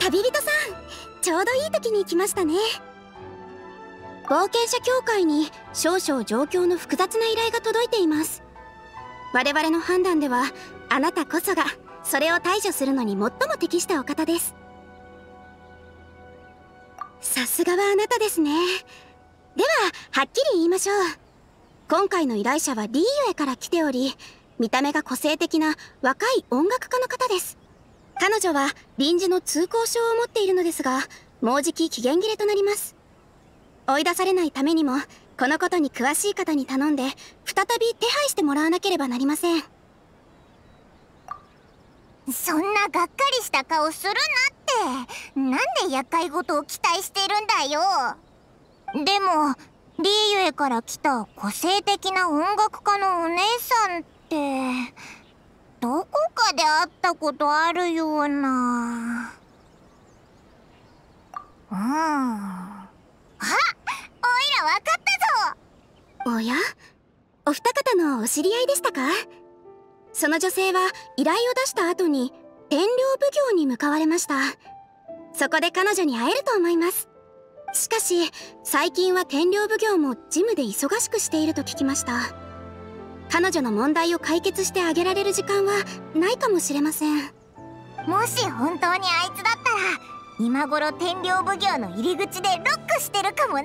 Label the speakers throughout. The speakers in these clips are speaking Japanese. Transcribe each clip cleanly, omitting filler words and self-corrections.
Speaker 1: 旅人さん、ちょうどいい時に来ましたね。冒険者協会に少々状況の複雑な依頼が届いています。我々の判断ではあなたこそがそれを対処するのに最も適したお方です。さすがはあなたですね。でははっきり言いましょう。今回の依頼者はリーユエから来ており、見た目が個性的な若い音楽家の方です。彼女は臨時の通行証を持っているのですが、もうじき期限切れとなります。追い出されないためにもこのことに詳しい方に頼んで再び手配してもらわなければなりません。
Speaker 2: そんながっかりした顔するなって。なんで厄介事を期待してるんだよ。でもリーユエから来た個性的な音楽家のお姉さんってどこかで会ったことあるような。あ、おいらわかったぞ。
Speaker 1: おや、お二方のお知り合いでしたか？その女性は依頼を出した後に天領奉行に向かわれました。そこで彼女に会えると思います。しかし最近は天領奉行も事務で忙しくしていると聞きました。彼女の問題を解決してあげられる時間はないかもしれません。
Speaker 2: もし本当にあいつだったら今頃天領奉行の入り口でロックしてるかもな。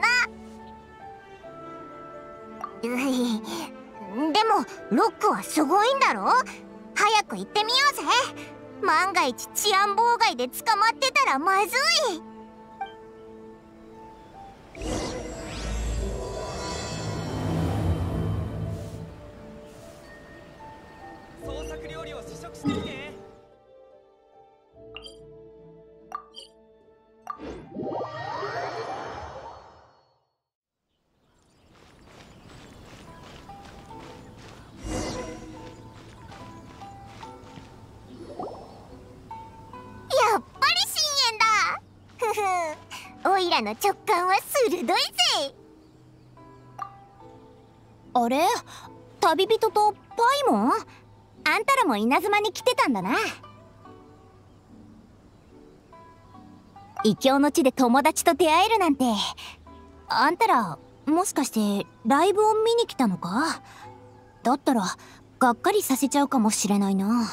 Speaker 2: でもロックはすごいんだろ。早く行ってみようぜ。万が一治安妨害で捕まってたらまずい。
Speaker 3: 創作料理を試食してみて。
Speaker 2: やっぱり深淵だ。ふふ、おいらの直感は鋭いぜ。あれ、旅人とパイモン？あんたらも稲妻に来てたんだな。異教の地で友達と出会えるなんて。あんたらもしかしてライブを見に来たのか？だったらがっかりさせちゃうかもしれないな。は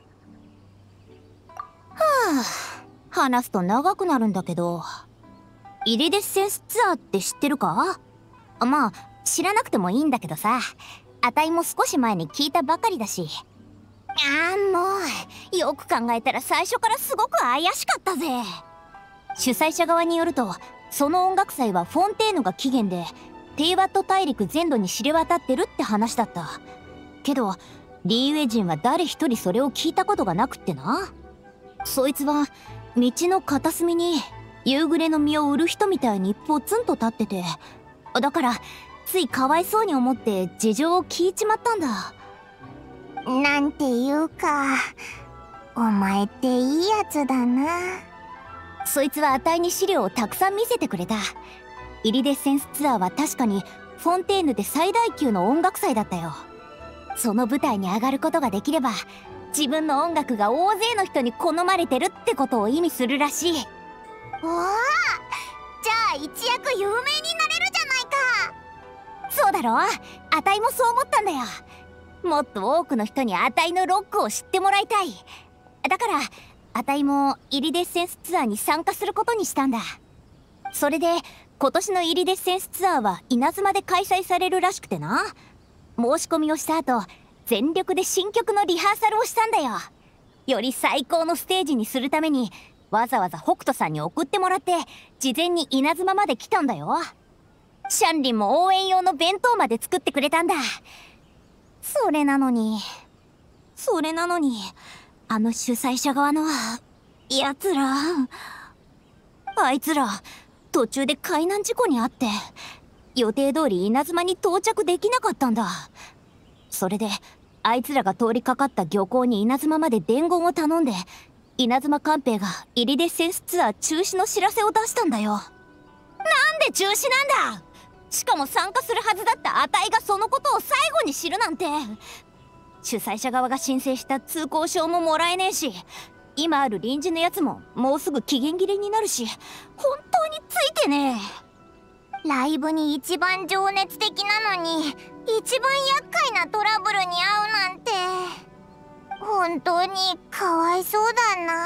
Speaker 2: あ、話すと長くなるんだけど、イリデッセンスツアーって知ってるか？まあ知らなくてもいいんだけどさ、あたいも少し前に聞いたばかりだし。もうよく考えたら最初からすごく怪しかったぜ。主催者側によると、その音楽祭はフォンテーヌが起源でテイワット大陸全土に知れ渡ってるって話だった。けどリーウェ人は誰一人それを聞いたことがなくってな。そいつは道の片隅に夕暮れの実を売る人みたいにポツンと立ってて、だからついかわいそうに思って事情を聞いちまったんだ。なんていうか、お前っていいやつだな。そいつはあたいに資料をたくさん見せてくれた。イリデッセンスツアーは確かにフォンテーヌで最大級の音楽祭だったよ。その舞台に上がることができれば、自分の音楽が大勢の人に好まれてるってことを意味するらしい。おお、じゃあ一躍有名になれるじゃないか。そうだろ、あたいもそう思ったんだよ。もっと多くの人にあたいのロックを知ってもらいたい。だからあたいもイリデッセンスツアーに参加することにしたんだ。それで今年のイリデッセンスツアーは稲妻で開催されるらしくてな。申し込みをした後、全力で新曲のリハーサルをしたんだよ。より最高のステージにするためにわざわざ北斗さんに送ってもらって事前に稲妻まで来たんだよ。シャンリンも応援用の弁当まで作ってくれたんだ。それなのにあの主催者側のやつら、あいつら途中で海難事故に遭って予定通り稲妻に到着できなかったんだ。それであいつらが通りかかった漁港に稲妻まで伝言を頼んで、稲妻官兵がイリデッセンスツアー中止の知らせを出したんだよ。なんで中止なんだ。しかも参加するはずだったあたいがそのことを最後に知るなんて。主催者側が申請した通行証ももらえねえし、 今ある臨時のやつももうすぐ期限切れになるし、本当についてねえ。ライブに一番情熱的なのに一番厄介なトラブルに遭うなんて、本当にかわいそうだな。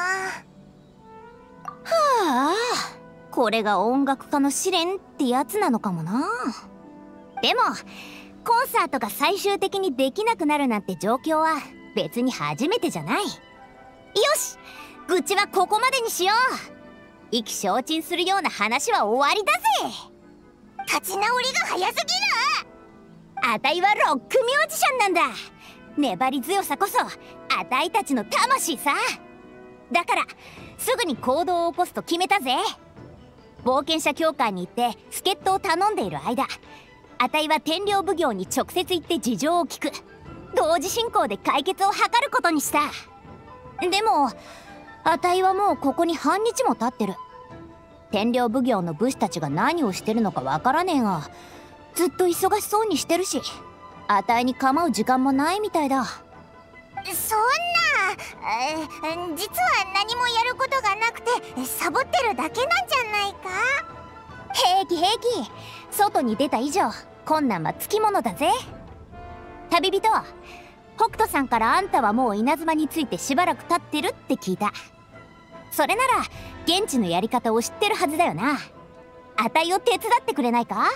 Speaker 2: はあ、これが音楽家の試練ってやつなのかもな。でもコンサートが最終的にできなくなるなんて状況は別に初めてじゃない。よし、愚痴はここまでにしよう。意気消沈するような話は終わりだぜ。立ち直りが早すぎる。あたいはロックミュージシャンなんだ。粘り強さこそあたいたちの魂さ。だからすぐに行動を起こすと決めたぜ。冒険者協会に行って助っ人を頼んでいる間、あたいは天領奉行に直接行って事情を聞く。同時進行で解決を図ることにした。でもあたいはもうここに半日も経ってる。天領奉行の武士たちが何をしてるのかわからねえが、ずっと忙しそうにしてるし、あたいに構う時間もないみたいだ。そんな、実は何もやることがなくてサボってるだけなんじゃないか。平気平気、外に出た以上困難はつきものだぜ。旅人、北斗さんからあんたはもう稲妻についてしばらく経ってるって聞いた。それなら現地のやり方を知ってるはずだよな。あたいを手伝ってくれないか。よ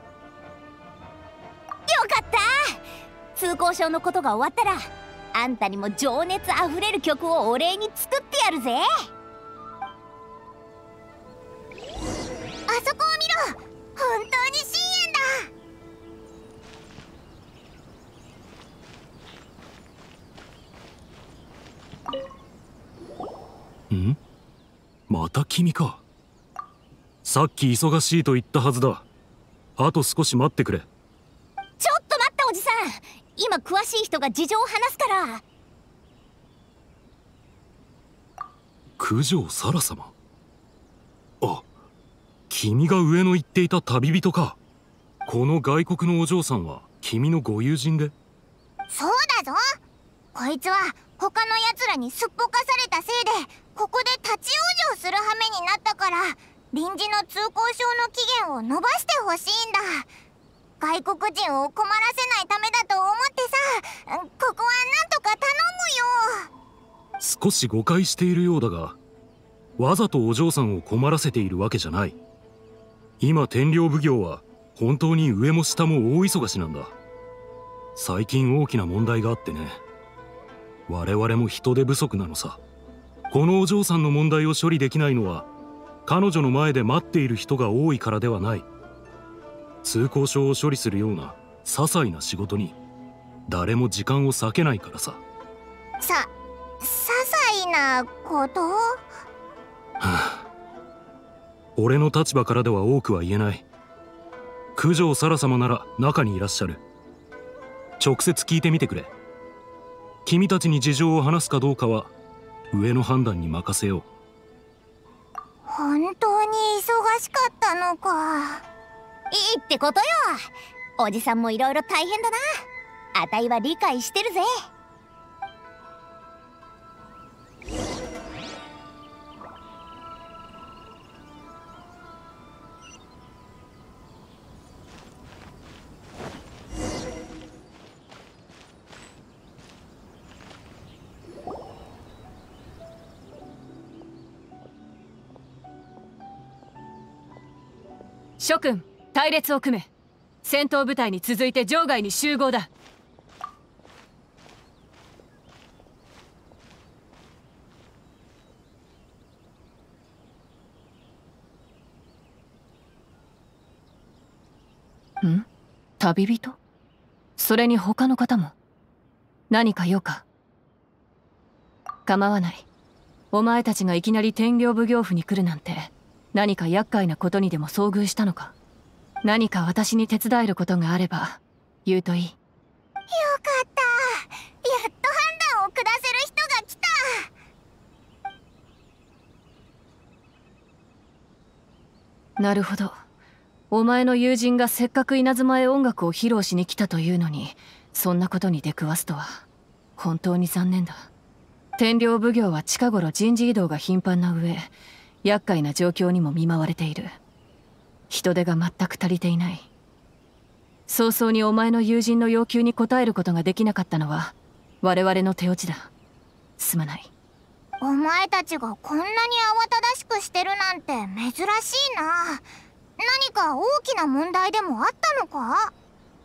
Speaker 2: かった。通行証のことが終わったらあんたにも情熱あふれる曲をお礼に作ってやるぜ。あそこを見ろ、本当に深淵だ。
Speaker 4: ん？また君か。さっき忙しいと言ったはずだ。あと少し待ってくれ。
Speaker 2: ちょっと待ったおじさん、今詳しい人が事情を話すから。
Speaker 4: 九条沙羅様。あ、君が上野言っていた旅人か。この外国のお嬢さんは君のご友人で。
Speaker 2: そうだぞ。こいつは他のやつらにすっぽかされたせいでここで立ち往生する羽目になったから、臨時の通行証の期限を延ばしてほしいんだ。外国人を困らせないためだと思ってさ、ここはなんとか頼むよ。
Speaker 4: 少し誤解しているようだが、わざとお嬢さんを困らせているわけじゃない。今天領奉行は本当に上も下も大忙しなんだ。最近大きな問題があってね。我々も人手不足なのさ。このお嬢さんの問題を処理できないのは彼女の前で待っている人が多いからではない。通行証を処理するような些細な仕事に誰も時間を割けないからさ。
Speaker 2: 些細なこと？は
Speaker 4: あ、俺の立場からでは多くは言えない。九条沙羅様なら中にいらっしゃる。直接聞いてみてくれ。君たちに事情を話すかどうかは上の判断に任せよう。
Speaker 2: 本当に忙しかったのか。いいってことよ。おじさんもいろいろ大変だな。あたいは理解してるぜ。
Speaker 5: 諸君、隊列を組め。戦闘部隊に続いて場外に集合だ。ん？旅人？それに他の方も何か用か？構わない。お前たちがいきなり天領奉行府に来るなんて、何か厄介なことにでも遭遇したのか？何か私に手伝えることがあれば言うといい。よか
Speaker 2: った。やっと判断を下せる人が来
Speaker 5: た。なるほど。お前の友人がせっかく稲妻へ音楽を披露しに来たというのに、そんなことに出くわすとは本当に残念だ。 天領奉行は近頃人事異動が頻繁な上、厄介な状況にも見舞われている。人手が全く足りていない。早々にお前の友人の要求に応えることができなかったのは我々の手落ちだ。すまない。
Speaker 2: お前たちがこんなに慌ただしくしてるなんて珍しいな。何か大きな問題でもあったのか？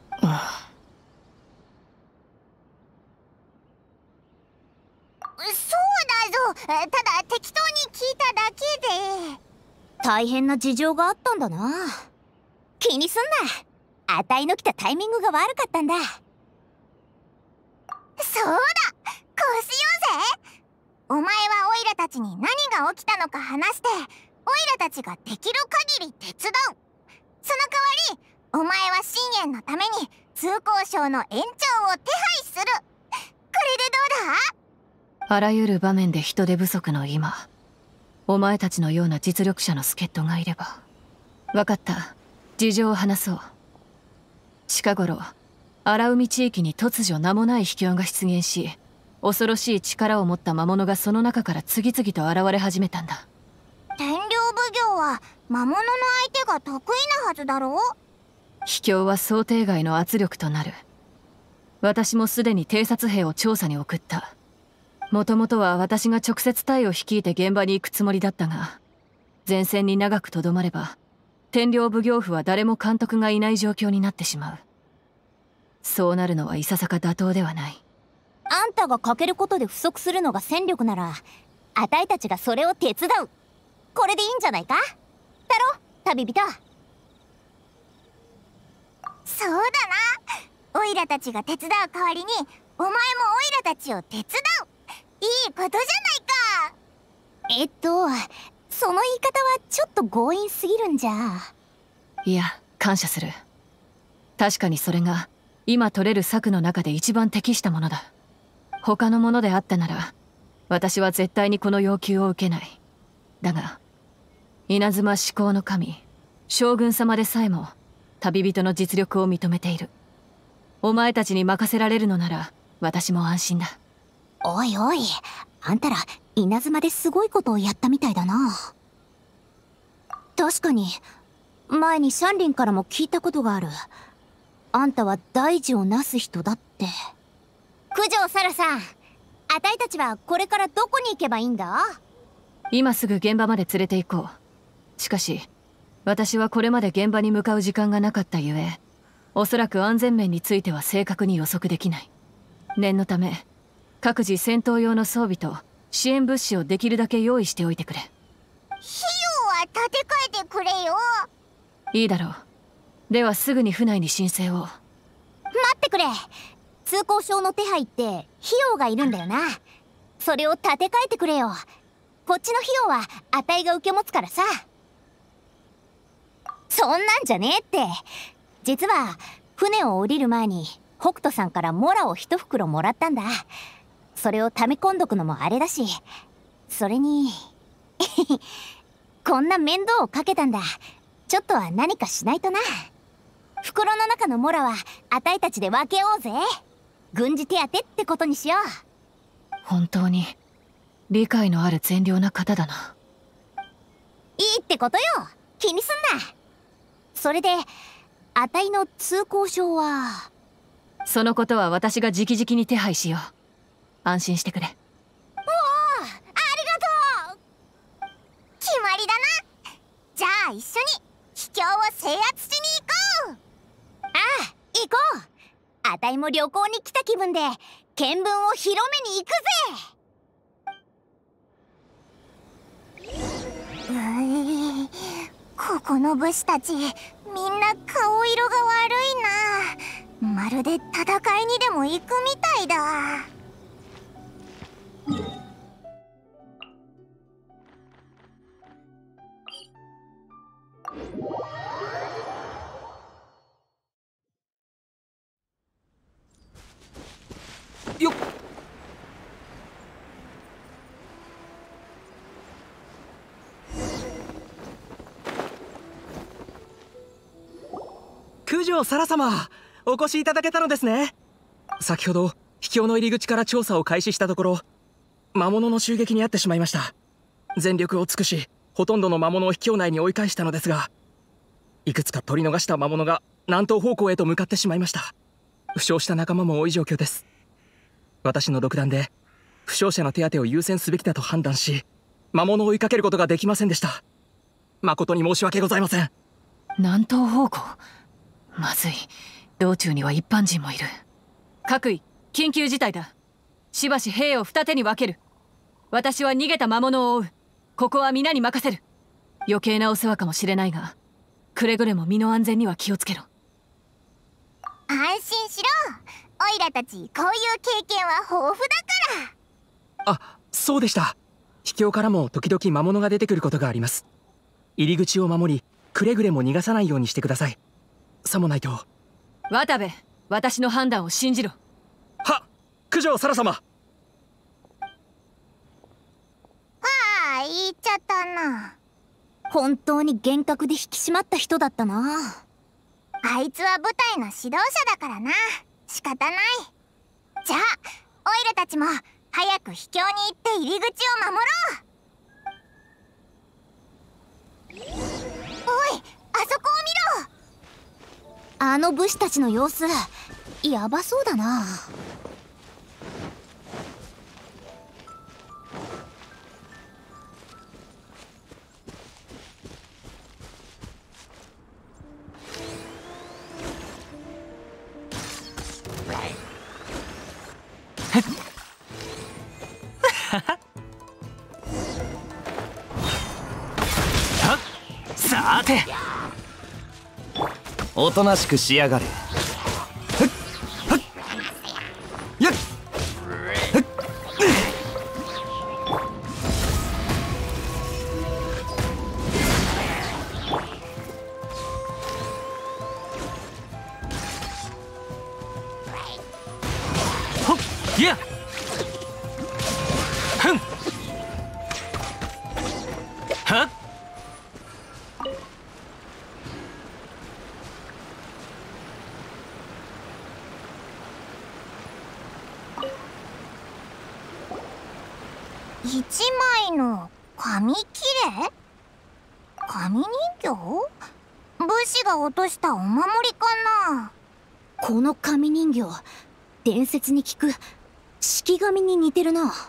Speaker 2: そうだぞ。ただ適当に聞いただけで。大変な事情があったんだな。気にすんな。あたいの来たタイミングが悪かったんだ。そうだ、こうしようぜ。お前はオイラたちに何が起きたのか話して、オイラたちができる限り手伝う。その代わりお前は信玄のために通行証の延長を手配する。これでどうだ？
Speaker 5: あらゆる場面で人手不足の今、お前たちのような実力者の助っ人がいれば。分かった、事情を話そう。近頃荒海地域に突如名もない秘境が出現し、恐ろしい力を持った魔物がその中から次々と現れ始めたんだ。
Speaker 2: 天領奉行は魔物の相手が得意なはずだろう？
Speaker 5: 秘境は想定外の圧力となる。私もすでに偵察兵を調査に送った。もともとは私が直接隊を率いて現場に行くつもりだったが、前線に長くとどまれば天領奉行府は誰も監督がいない状況になってしまう。そうなるのはいささか妥当ではない。
Speaker 2: あんたが欠けることで不足するのが戦力なら、あたいたちがそれを手伝う。これでいいんじゃないか？だろ、旅人。そうだな。オイラたちが手伝う代わりにお前もオイラたちを手伝う。いいことじゃないか。その言い方はちょっと強引すぎるんじゃ。
Speaker 5: いや、感謝する。確かにそれが今取れる策の中で一番適したものだ。他のものであったなら私は絶対にこの要求を受けない。だが稲妻至高の神将軍様でさえも旅人の実力を認めている。お前たちに任せられるのなら私も安心だ。
Speaker 2: おいおい、あんたら稲妻ですごいことをやったみたいだな。確かに前にシャンリンからも聞いたことがある。あんたは大事をなす人だって。九条サラさん、あたいたちはこれからどこに行けばいいんだ？
Speaker 5: 今すぐ現場まで連れて行こう。しかし私はこれまで現場に向かう時間がなかったゆえ、おそらく安全面については正確に予測できない。念のため各自戦闘用の装備と支援物資をできるだけ用意しておいてくれ。
Speaker 2: 費用は立て替えてくれよ。
Speaker 5: いいだろう。ではすぐに府内に申請を。
Speaker 2: 待ってくれ。通行証の手配って費用がいるんだよな。それを立て替えてくれよ。こっちの費用はあたいが受け持つからさ。そんなんじゃねえって。実は船を降りる前に北斗さんからモラを一袋もらったんだ。それを溜め込んどくのもあれだし、それにこんな面倒をかけたんだ。ちょっとは何かしないとな。袋の中のモラはあたいたちで分けようぜ。軍事手当ってことにしよう。
Speaker 5: 本当に理解のある善良な方だな。
Speaker 2: いいってことよ。気にすんな。それであたいの通行証は？
Speaker 5: そのことは私が直々に手配しよう。安心してくれ。
Speaker 2: おお、ありがとう。決まりだな。じゃあ一緒に秘境を制圧しに行こう。ああ、行こう。あたいも旅行に来た気分で見聞を広めに行くぜ。ここの武士たちみんな顔色が悪いな。まるで戦いにでも行くみたいだ。
Speaker 3: よっ。九条沙羅様、お越しいただけたのですね。先ほど秘境の入り口から調査を開始したところ、 魔物の襲撃に遭ってしまいました。全力を尽くしほとんどの魔物を秘境内に追い返したのですが、いくつか取り逃した魔物が南東方向へと向かってしまいました。負傷した仲間も多い状況です。私の独断で負傷者の手当てを優先すべきだと判断し、魔物を追いかけることができませんでした。誠に申し訳ございません。
Speaker 5: 南東方向。まずい。道中には一般人もいる。各位、緊急事態だ。しばし兵を二手に分ける。私は逃げた魔物を追う。ここは皆に任せる。余計なお世話かもしれないが、くれぐれも身の安全には気をつけろ。
Speaker 2: 安心しろ。オイラたちこういう経験は豊富だから。
Speaker 3: あ、そうでした。秘境からも時々魔物が出てくることがあります。入り口を守り、くれぐれも逃がさないようにしてください。さもないと。
Speaker 5: 渡部、私の判断を信じろ。
Speaker 3: はっ、九条沙羅様。
Speaker 2: 言っちゃったな。本当に厳格で引き締まった人だったな。あいつは部隊の指導者だからな。仕方ない。じゃあオイラたちも早く秘境に行って入り口を守ろう。おい、あそこを見ろ。あの武士たちの様子やばそうだな。
Speaker 3: さて、おとなしくしやがれ。やっほっやっふんはっ
Speaker 2: 一枚の紙切れ？紙人形？武士が落としたお守りかな。この紙人形、伝説に聞く式紙に似てるな。あ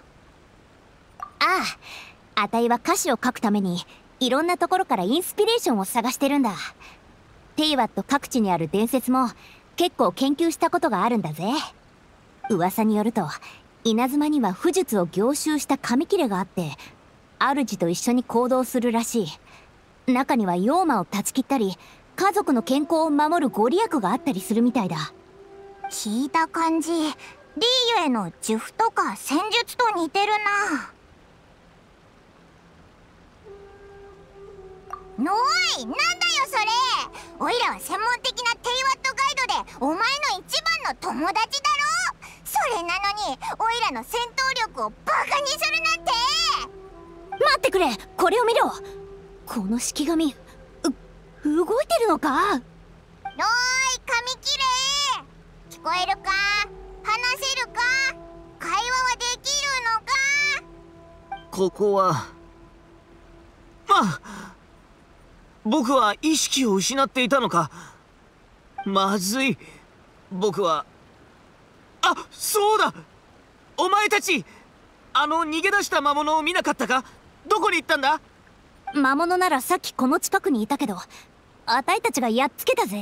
Speaker 2: あ、あたいは歌詞を書くためにいろんなところからインスピレーションを探してるんだ。テイワット各地にある伝説も結構研究したことがあるんだぜ。噂によると稲妻には武術を凝集した紙切れがあって、主と一緒に行動するらしい。中には妖魔を断ち切ったり、家族の健康を守るご利益があったりするみたいだ。聞いた感じ、リーユへの呪符とか戦術と似てるな。おい、なんだよそれ。おいらは専門的なテイワットガイドでお前の一番の友達だろ。それなのにオイラの戦闘力をバカにするなんて。待ってくれ、これを見ろ。この式紙、動いてるのか。おーい、紙切れ。聞こえるか？話せるか？会話はできるのか？
Speaker 6: ここは僕は意識を失っていたのか。まずい。僕はそうだ。お前たち逃げ出した魔物を見なかったか？どこに行ったんだ？
Speaker 2: 魔物ならさっきこの近くにいたけど、あたいたちがやっつけたぜ。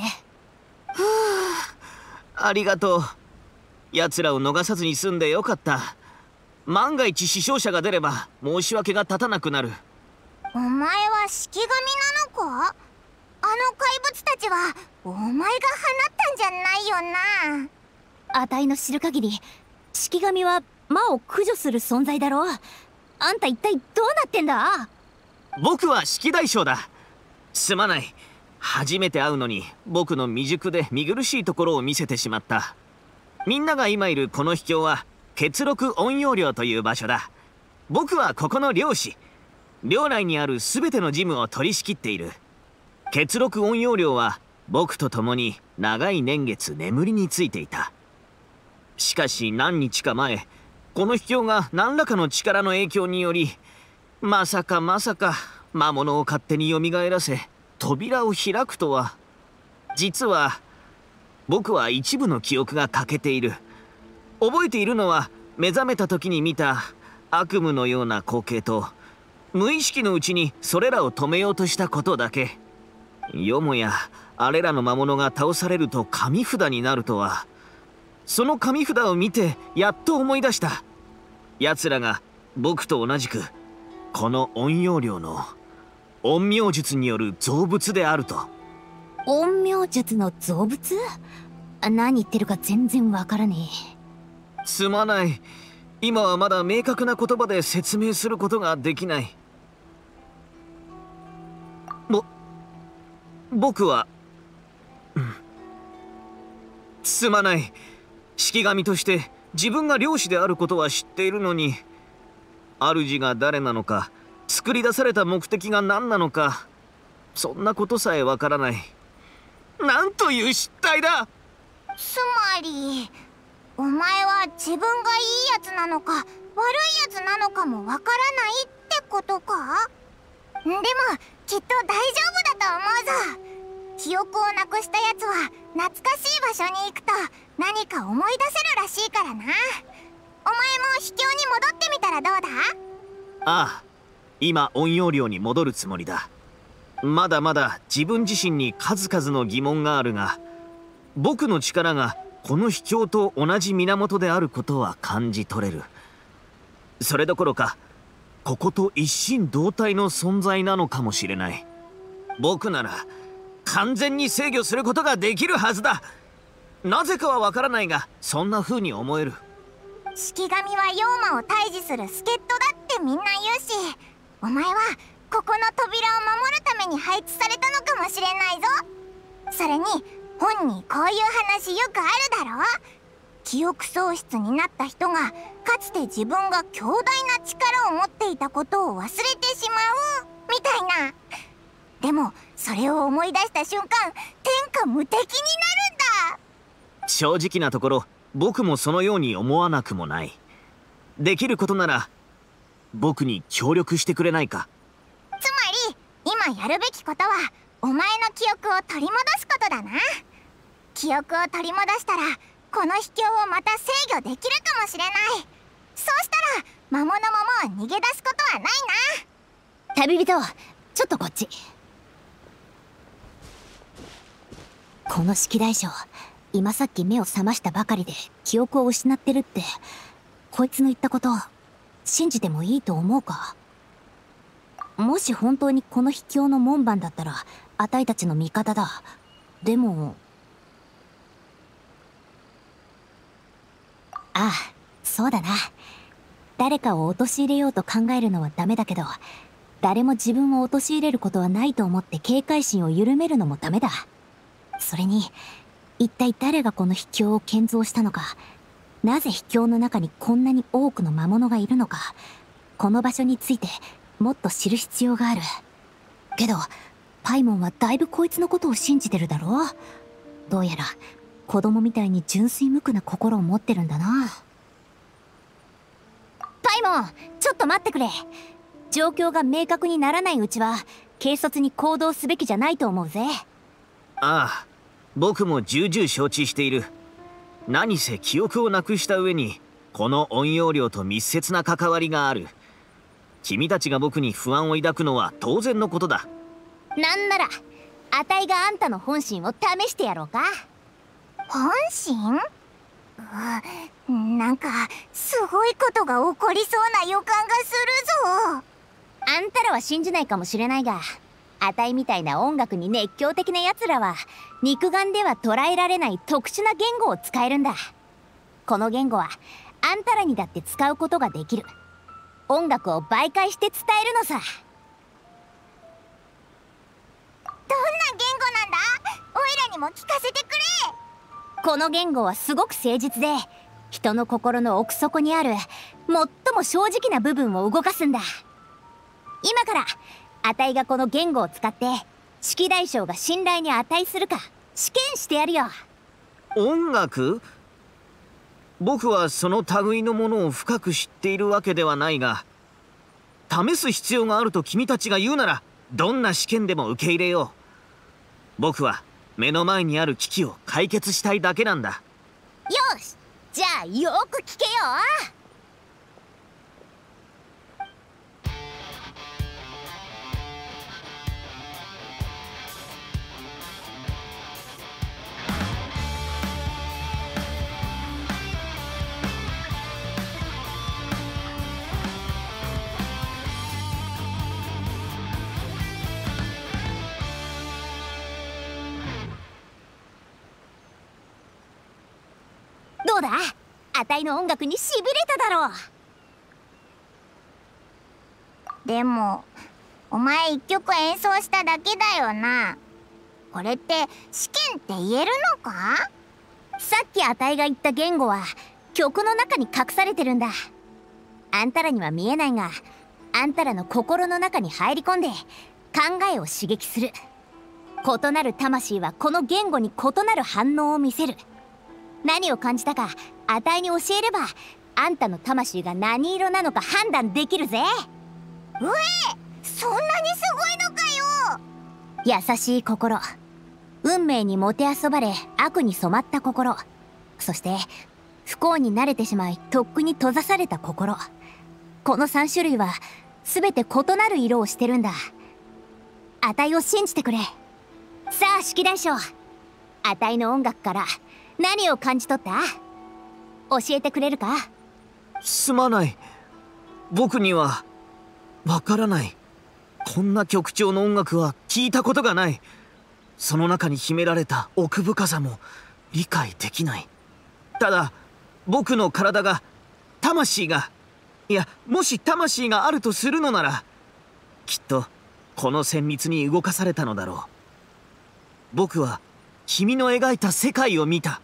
Speaker 6: ありがとう。奴らを逃さずに済んでよかった。万が一死傷者が出れば申し訳が立たなくなる。
Speaker 2: お前は式神なのか？あの怪物たちはお前が放ったんじゃないよな。あたいの知る限り式神は魔を駆除する存在だろう。あんた一体どうなってんだ？
Speaker 6: 僕は式大将だ。すまない。初めて会うのに僕の未熟で見苦しいところを見せてしまった。みんなが今いるこの秘境は血録陰陽寮という場所だ。僕はここの寮師。寮内にある全ての事務を取り仕切っている。血録陰陽寮は僕と共に長い年月眠りについていた。しかし何日か前、 この秘境が何らかの力の影響により、まさか魔物を勝手に蘇らせ扉を開くとは。実は僕は一部の記憶が欠けている。覚えているのは目覚めた時に見た悪夢のような光景と、無意識のうちにそれらを止めようとしたことだけ。よもやあれらの魔物が倒されると神札になるとは。その神札を見てやっと思い出した。奴らが僕と同じくこの陰陽寮の陰陽術による造物であると。
Speaker 2: 陰陽術の造物？何言ってるか全然わからねえ。
Speaker 6: すまない。今はまだ明確な言葉で説明することができない。僕は、すまない。式神として自分が漁師であることは知っているのに、主が誰なのか、作り出された目的が何なのか、そんなことさえわからない。なんという失態だ。
Speaker 7: つまりお前は自分がいいやつなのか悪いやつなのかもわからないってことか？でもきっと大丈夫だと思うぞ。記憶をなくしたやつは懐かしい場所に行くと何か思い出せるらしいからな。お前も秘境に戻ってみたらどうだ？
Speaker 6: ああ、今陰陽寮に戻るつもりだ。まだまだ自分自身に数々の疑問があるが、僕の力がこの秘境と同じ源であることは感じ取れる。それどころかここと一心同体の存在なのかもしれない。僕なら完全に制御することができるはずだ。なぜかはわからないが、そんな風に思える。
Speaker 7: 式神は妖魔を退治する助っ人だってみんな言うし、お前はここの扉を守るために配置されたのかもしれないぞ。それに本にこういう話よくあるだろ。記憶喪失になった人がかつて自分が強大な力を持っていたことを忘れてしまうみたいな。でもそれを思い出した瞬間、天下無敵になるんだ。
Speaker 6: 正直なところ僕もそのように思わなくもない。できることなら僕に協力してくれないか。
Speaker 7: つまり今やるべきことはお前の記憶を取り戻すことだな。記憶を取り戻したらこの秘境をまた制御できるかもしれない。そうしたら魔物ももう逃げ出すことはないな。
Speaker 2: 旅人、ちょっとこっち。この式大将、今さっき目を覚ましたばかりで記憶を失ってるって、こいつの言ったこと信じてもいいと思うか？もし本当にこの秘境の門番だったらあたいたちの味方だ。でもああ、そうだな。誰かを陥れようと考えるのはダメだけど、誰も自分を陥れることはないと思って警戒心を緩めるのもダメだ。それに一体誰がこの秘境を建造したのか、なぜ秘境の中にこんなに多くの魔物がいるのか、この場所についてもっと知る必要がある。けどパイモンはだいぶこいつのことを信じてるだろう。どうやら子供みたいに純粋無垢な心を持ってるんだな。パイモン、ちょっと待ってくれ。状況が明確にならないうちは軽率に行動すべきじゃないと思うぜ。
Speaker 6: ああ、僕も重々承知している。何せ記憶をなくした上にこの陰陽寮と密接な関わりがある。君たちが僕に不安を抱くのは当然のことだ。
Speaker 2: なんならあたいがあんたの本心を試してやろうか。
Speaker 7: 本心？なんかすごいことが起こりそうな予感がするぞ。
Speaker 2: あんたらは信じないかもしれないが、あたいみたいな音楽に熱狂的な奴らは肉眼では捉えられない特殊な言語を使えるんだ。この言語はあんたらにだって使うことができる。音楽を媒介して伝えるのさ。
Speaker 7: どんな言語なんだ？おいらにも聞かせてくれ。
Speaker 2: この言語はすごく誠実で、人の心の奥底にある最も正直な部分を動かすんだ。今からあたいがこの言語を使って式大将が信頼に値するか試験してやるよ。
Speaker 6: 音楽？ 僕はその類のものを深く知っているわけではないが、試す必要があると君たちが言うならどんな試験でも受け入れよう。僕は目の前にある危機を解決したいだけなんだ。
Speaker 2: よし、じゃあよく聞けよ。どうだ、あたいの音楽にしびれただろう。
Speaker 7: でもお前一曲演奏しただけだよな。これって試験って言えるのか？
Speaker 2: さっきあたいが言った言語は曲の中に隠されてるんだ。あんたらには見えないが、あんたらの心の中に入り込んで考えを刺激する。異なる魂はこの言語に異なる反応を見せる。何を感じたかあたいに教えれば、あんたの魂が何色なのか判断できるぜ。
Speaker 7: そんなにすごいのかよ。
Speaker 2: 優しい心、運命にもてあそばれ悪に染まった心、そして不幸に慣れてしまいとっくに閉ざされた心。この3種類は全て異なる色をしてるんだ。あたいを信じてくれ。さあ式大将、あたいの音楽から何を感じ取った？教えてくれるか？
Speaker 6: すまない。僕にはわからない。こんな曲調の音楽は聞いたことがない。その中に秘められた奥深さも理解できない。ただ僕の体が、魂が、いや、もし魂があるとするのなら、きっとこの旋律に動かされたのだろう。僕は君の描いた世界を見た。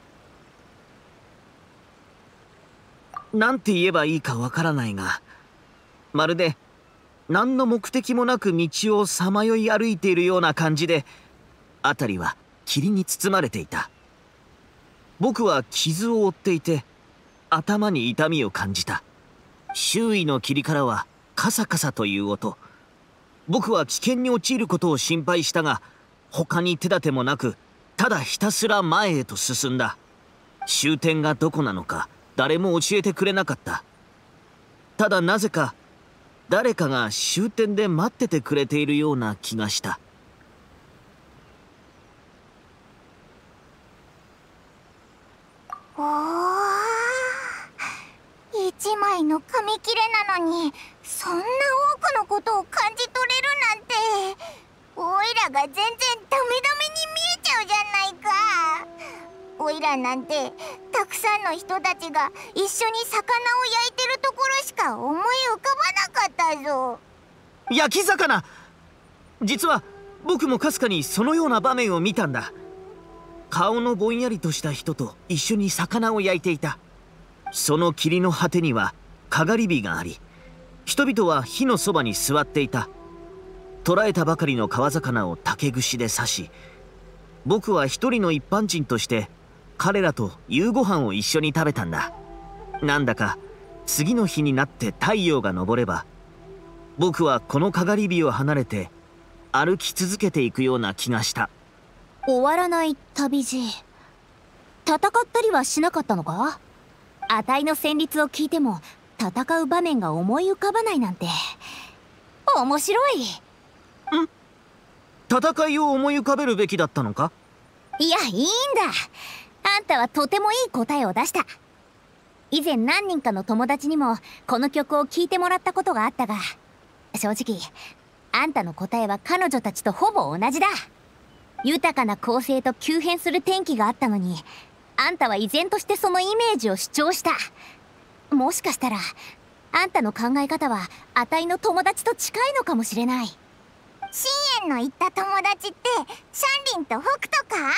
Speaker 6: なんて言えばいいかわからないが、まるで何の目的もなく道をさまよい歩いているような感じで、辺りは霧に包まれていた。僕は傷を負っていて、頭に痛みを感じた。周囲の霧からはカサカサという音。僕は危険に陥ることを心配したが、他に手立てもなく、ただひたすら前へと進んだ。終点がどこなのか誰も教えてくれなかった。ただなぜか誰かが終点で待っててくれているような気がした。
Speaker 7: おー、一枚の紙切れなのにそんな多くのことを感じ取れるなんて、オイラが全然ダメダメに見えちゃうじゃないか。オイラなんてたくさんの人たちが一緒に魚を焼いてるところしか思い浮かばなかったぞ。
Speaker 6: 焼き魚！実は僕もかすかにそのような場面を見たんだ。顔のぼんやりとした人と一緒に魚を焼いていた。その霧の果てにはかがり火があり、人々は火のそばに座っていた。捕らえたばかりの川魚を竹串で刺し、僕は一人の一般人として彼らと夕ご飯を一緒に食べたんだ。なんだか次の日になって太陽が昇れば、僕はこのかがり火を離れて歩き続けていくような気がした。
Speaker 2: 終わらない旅路。戦ったりはしなかったのか？あたいの旋律を聞いても戦う場面が思い浮かばないなんて面白い。
Speaker 6: 戦いを思い浮かべるべきだったのか？
Speaker 2: いや、いいんだ。あんたはとてもいい答えを出した。以前何人かの友達にもこの曲を聴いてもらったことがあったが、正直あんたの答えは彼女たちとほぼ同じだ。豊かな構成と急変する天気があったのに、あんたは依然としてそのイメージを主張した。もしかしたらあんたの考え方はあたいの友達と近いのかもしれない。
Speaker 7: 深淵の言った友達ってシャンリンと北斗か？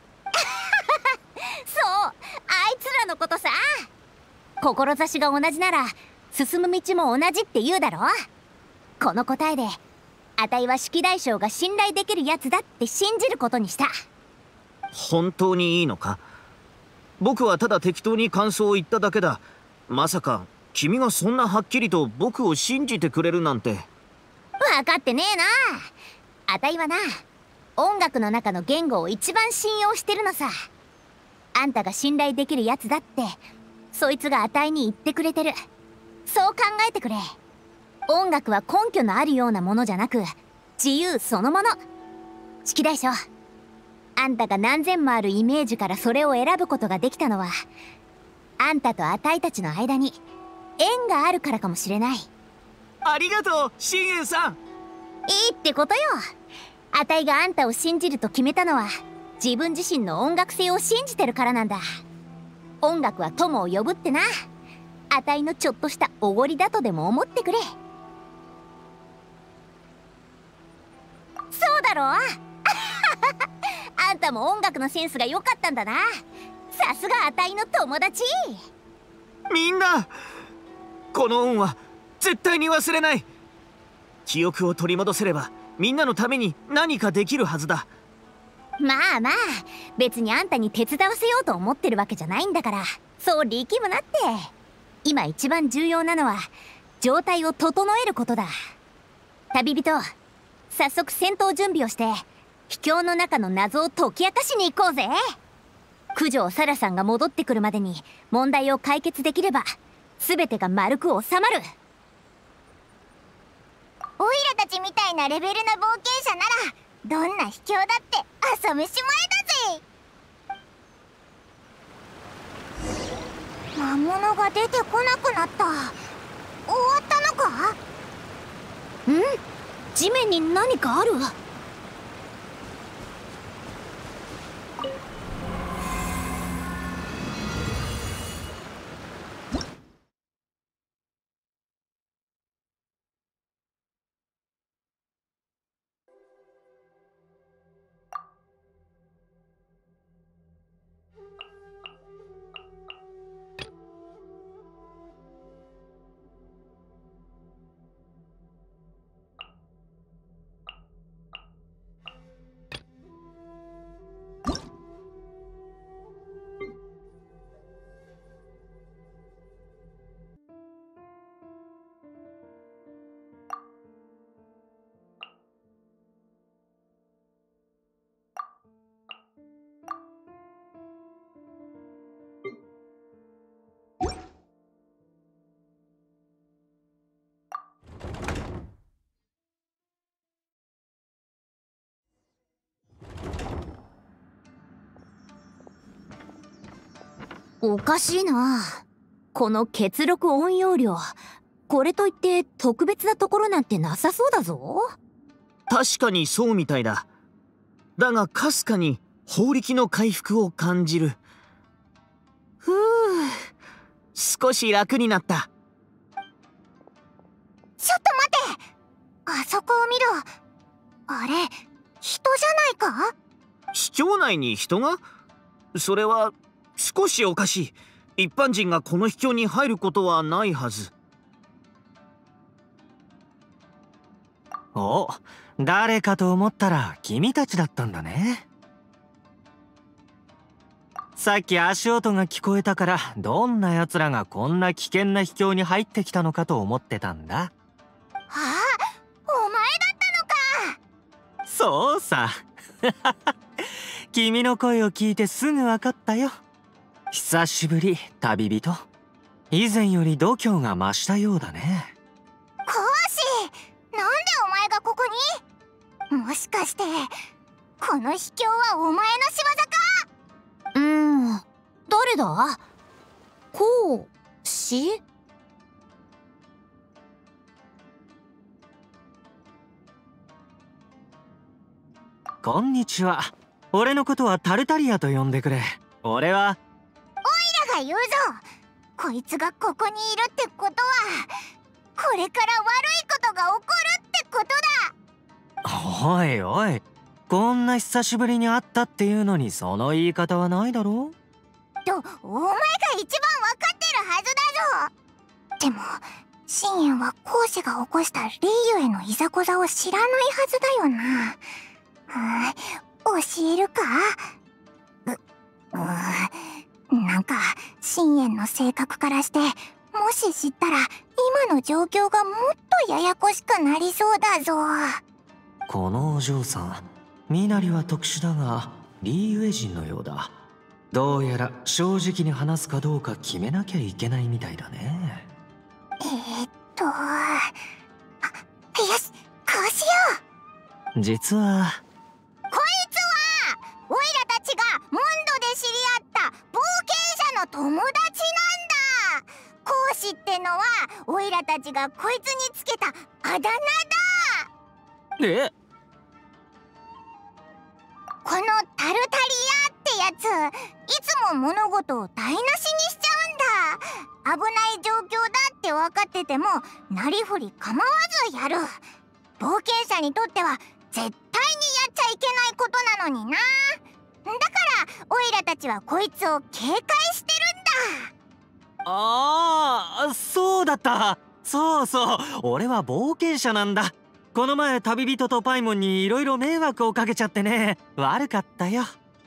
Speaker 2: そう、あいつらのことさ。志が同じなら進む道も同じって言うだろ。この答えであたいは式大将が信頼できるやつだって信じることにした。
Speaker 6: 本当にいいのか？ 僕はただ適当に感想を言っただけだ。まさか君がそんなはっきりと僕を信じてくれるなんて。
Speaker 2: 分かってねえな。あたいはな、音楽の中の言語を一番信用してるのさ。あんたが信頼できるやつだってそいつがあたいに言ってくれてる。そう考えてくれ。音楽は根拠のあるようなものじゃなく自由そのもの。式大将、あんたが何千もあるイメージからそれを選ぶことができたのは、あんたとあたいたちの間に縁があるからかもしれない。
Speaker 6: ありがとう信玄さん。
Speaker 2: いいってことよ。あたいがあんたを信じると決めたのは自分自身の音楽性を信じてるからなんだ。音楽は友を呼ぶってな、あたいのちょっとしたおごりだとでも思ってくれ。そうだろうあんたも音楽のセンスが良かったんだな。さすがあたいの友達。
Speaker 6: みんな、この恩は絶対に忘れない。記憶を取り戻せればみんなのために何かできるはずだ。
Speaker 2: まあまあ、別にあんたに手伝わせようと思ってるわけじゃないんだから、そう力むなって。今一番重要なのは状態を整えることだ。旅人、早速戦闘準備をして秘境の中の謎を解き明かしに行こうぜ。九条サラさんが戻ってくるまでに問題を解決できれば全てが丸く収まる。
Speaker 7: オイラたちみたいなレベルな冒険者ならどんな秘境だって朝飯前だぜ。魔物が出てこなくなった。終わったのか？
Speaker 2: 地面に何かある。おかしいな。この血録音容量、これといって特別なところなんてなさそうだぞ。
Speaker 6: 確かにそうみたいだ。だがかすかに法力の回復を感じる。ふう、少し楽になった。
Speaker 7: ちょっと待て、あそこを見ろ。あれ、人じゃないか？
Speaker 6: 秘境内に人が？それは少しおかしい。一般人がこの秘境に入ることはないはず。
Speaker 8: お、誰かと思ったら君たちだったんだね。さっき足音が聞こえたから、どんな奴らがこんな危険な秘境に入ってきたのかと思ってたんだ。
Speaker 7: ああ、お前だったのか。
Speaker 8: そうさ君の声を聞いてすぐ分かったよ。久しぶり、旅人。以前より度胸が増したようだね。
Speaker 7: コーシー、なんでお前がここに？もしかしてこの秘境はお前の仕業か？
Speaker 2: 誰だ？コーシー？
Speaker 8: こんにちは。俺のことはタルタリアと呼んでくれ。俺は
Speaker 7: オイラが言うぞ。こいつがここにいるってことは、これから悪いことが起こるってことだ。
Speaker 8: おいおい、こんな久しぶりに会ったっていうのにその言い方はないだろう。
Speaker 7: と、お前が一番分かってるはずだぞ。でも信玄は孔子が起こしたリーユへのいざこざを知らないはずだよな。教えるか？ なんか深淵の性格からして、もし知ったら今の状況がもっとややこしくなりそうだぞ。
Speaker 8: このお嬢さん、身なりは特殊だがリーユエ人のようだ。どうやら正直に話すかどうか決めなきゃいけないみたいだね。
Speaker 7: よし、こうしよう。
Speaker 8: 実は
Speaker 7: こいつはオイラたちがモンドで知り合った冒険者の友達なんだ。講師ってのはオイラたちがこいつにつけたあだ名だ。
Speaker 8: え？
Speaker 7: このタルタリアってやつ、いつも物事を台無しにしちゃうんだ。危ない状況だって分かっててもなりふり構わずやる。冒険者にとっては絶対にやっちゃいけないことなのにな。だからオイラたちはこいつを警戒してるんだ。
Speaker 8: ああ、そうだった。そうそう、俺は冒険者なんだ。この前旅人とパイモンにいろいろ迷惑をかけちゃってね、悪かったよ。
Speaker 2: モン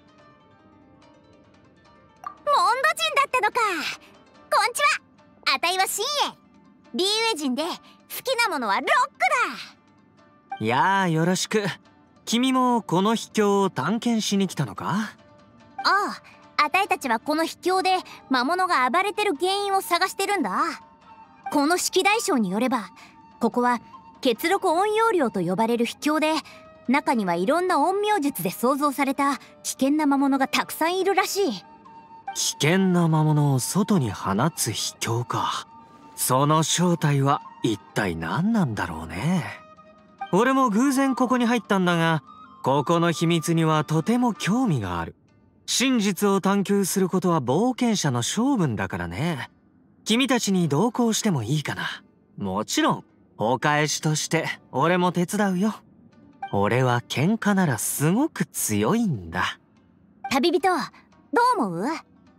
Speaker 2: ド人だったのか。こんちは。あたいは深淵。リーウェ人で好きなものはロックだ。
Speaker 8: いやあ、よろしく。君もこの秘境を探検しに来たのか？
Speaker 2: ああ、あたいたちはこの秘境で魔物が暴れてる原因を探してるんだ。この式大将によれば、ここは血録陰陽寮と呼ばれる秘境で、中にはいろんな陰陽術で創造された危険な魔物がたくさんいるらしい。
Speaker 8: 危険な魔物を外に放つ秘境か。その正体は一体何なんだろうね。俺も偶然ここに入ったんだが、ここの秘密にはとても興味がある。真実を探求することは冒険者の性分だからね。君たちに同行してもいいかな。もちろんお返しとして俺も手伝うよ。俺は喧嘩ならすごく強いんだ。
Speaker 2: 旅人、どう思う？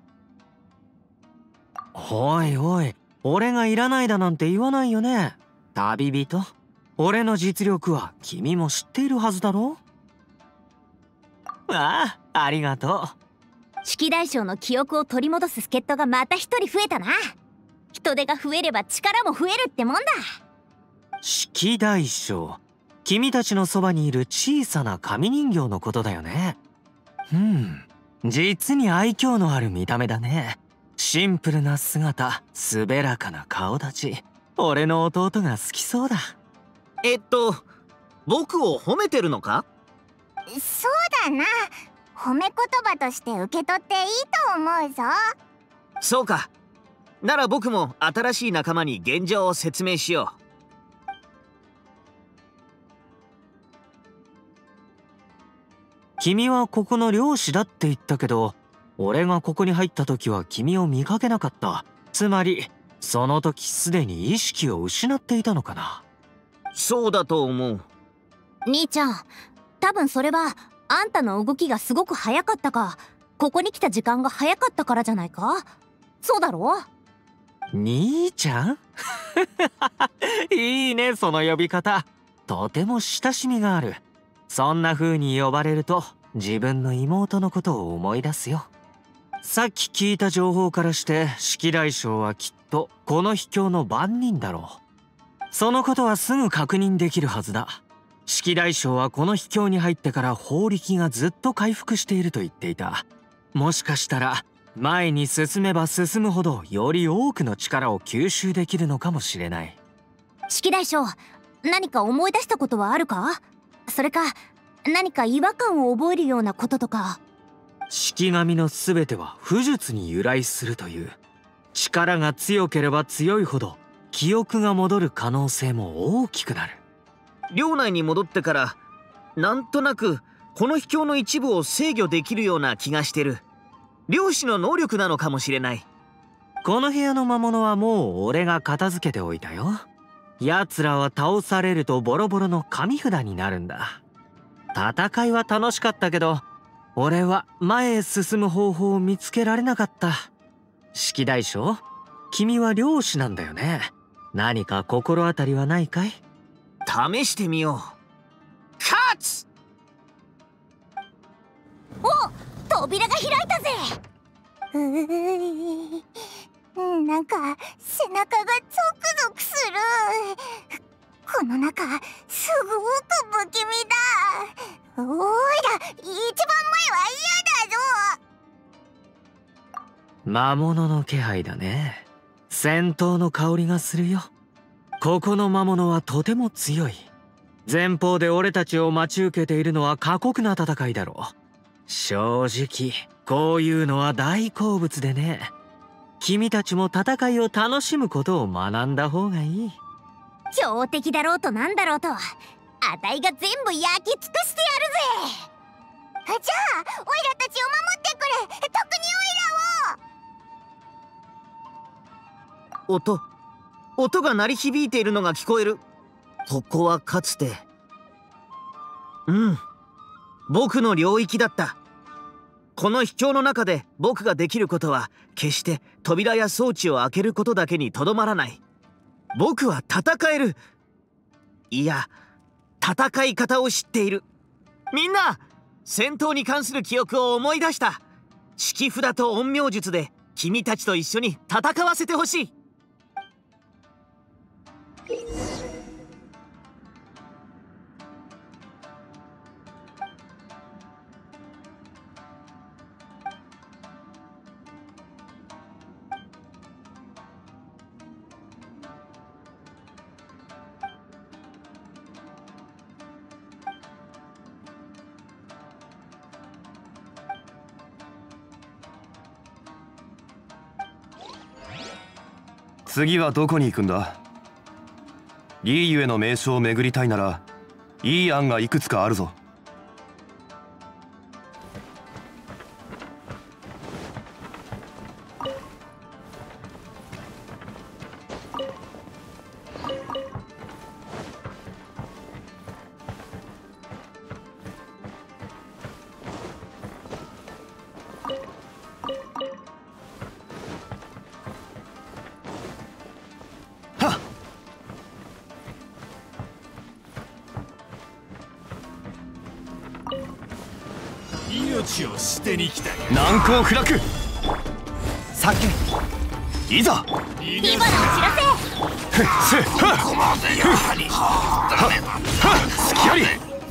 Speaker 8: おいおい、俺がいらないだなんて言わないよね。旅人、俺の実力は君も知っているはずだろ？ああ、ありがとう。
Speaker 2: 式大将の記憶を取り戻す助っ人がまた一人増えたな。人手が増えれば力も増えるってもんだ。
Speaker 8: 式大将、君たちのそばにいる小さな紙人形のことだよね。実に愛嬌のある見た目だね。シンプルな姿、滑らかな顔立ち。俺の弟が好きそうだ。
Speaker 6: 僕を褒めてるのか？
Speaker 7: そうだな。褒め言葉として受け取っていいと思うぞ。
Speaker 6: そうか。なら僕も新しい仲間に現状を説明しよう。
Speaker 8: 君はここの漁師だって言ったけど、俺がここに入った時は君を見かけなかった。つまりその時すでに意識を失っていたのかな。
Speaker 6: そうだと思う。
Speaker 2: 兄ちゃん、多分それはあんたの動きがすごく早かったか、ここに来た時間が早かったからじゃないか。そうだろ？
Speaker 8: 兄ちゃんいいね、その呼び方。とても親しみがある。そんな風に呼ばれると自分の妹のことを思い出すよ。さっき聞いた情報からして式大将はきっとこの秘境の番人だろう。そのことはすぐ確認できるはずだ。式大将はこの秘境に入ってから法力がずっと回復していると言っていた。もしかしたら前に進めば進むほどより多くの力を吸収できるのかもしれない。
Speaker 2: 式大将、何か思い出したことはあるか？それか何か違和感を覚えるようなこととか。
Speaker 8: 式神のすべては巫術に由来するという。力が強ければ強いほど記憶が戻る可能性も大きくなる。
Speaker 6: 領内に戻ってからなんとなくこの秘境の一部を制御できるような気がしてる。漁師の能力なのかもしれない。
Speaker 8: この部屋の魔物はもう俺が片付けておいたよ。奴らは倒されるとボロボロの紙札になるんだ。戦いは楽しかったけど、俺は前へ進む方法を見つけられなかった。式大将、君は漁師なんだよね。何か心当たりはないかい？
Speaker 6: 試してみよう。勝つ！
Speaker 2: お、扉が開いたぜ。
Speaker 7: なんか背中がゾクゾクする。この中すごく不気味だ。おいら一番前は嫌だぞ。
Speaker 8: 魔物の気配だね。戦闘の香りがするよ。ここの魔物はとても強い。前方で俺たちを待ち受けているのは過酷な戦いだろう。正直こういうのは大好物でね。君たちも戦いを楽しむことを学んだ方がいい。
Speaker 2: 強敵だろうとなんだろうと、あたいが全部焼き尽くしてやるぜ。
Speaker 7: じゃあオイラたちを守ってくれ。特にオイラを。
Speaker 6: 音が鳴り響いているのが聞こえる。ここはかつて僕の領域だった。この秘境の中で僕ができることは決して扉や装置を開けることだけにとどまらない。僕は戦える。いや、戦い方を知っている。みんな、戦闘に関する記憶を思い出した。式札と陰陽術で君たちと一緒に戦わせてほしい。
Speaker 9: 次はどこに行くんだ？リーユへの名所を巡りたいならいい案がいくつかあるぞ。
Speaker 10: 命を捨てに来た。
Speaker 9: 難攻不落。酒いざ。
Speaker 2: リバのお知らせ。
Speaker 10: ここまでやはりダメだ。
Speaker 9: 隙あり。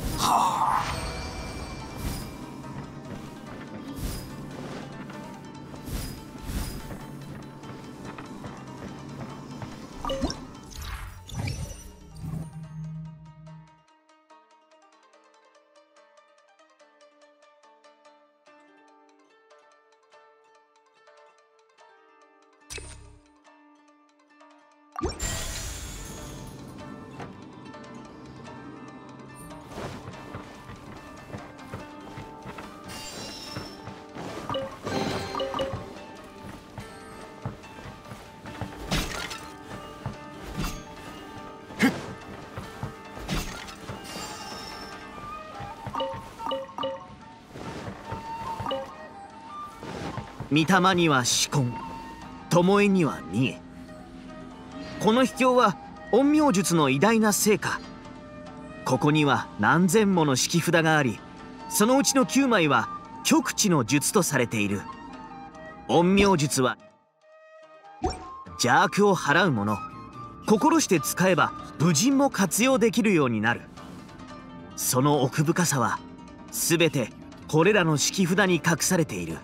Speaker 6: 御霊には紫根、巴には二重。この秘境は陰陽術の偉大な成果。ここには何千もの式札があり、そのうちの9枚は極地の術とされている。陰陽術は邪悪を払うもの。心して使えば武人も活用できるようになる。その奥深さは全てこれらの式札に隠されている。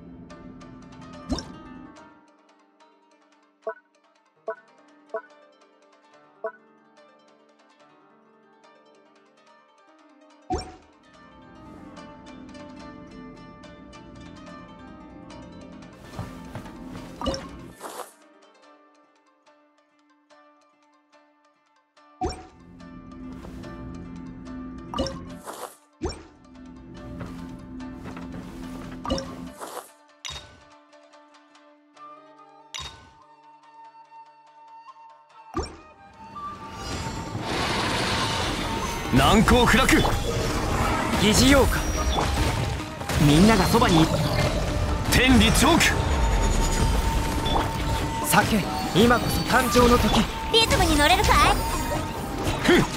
Speaker 9: 難攻不落。
Speaker 3: 疑似妖怪。みんながそばに。
Speaker 9: 天理チョーク。
Speaker 3: 酒、今こそ誕生の時。
Speaker 2: リズムに乗れるかい？
Speaker 9: ふん。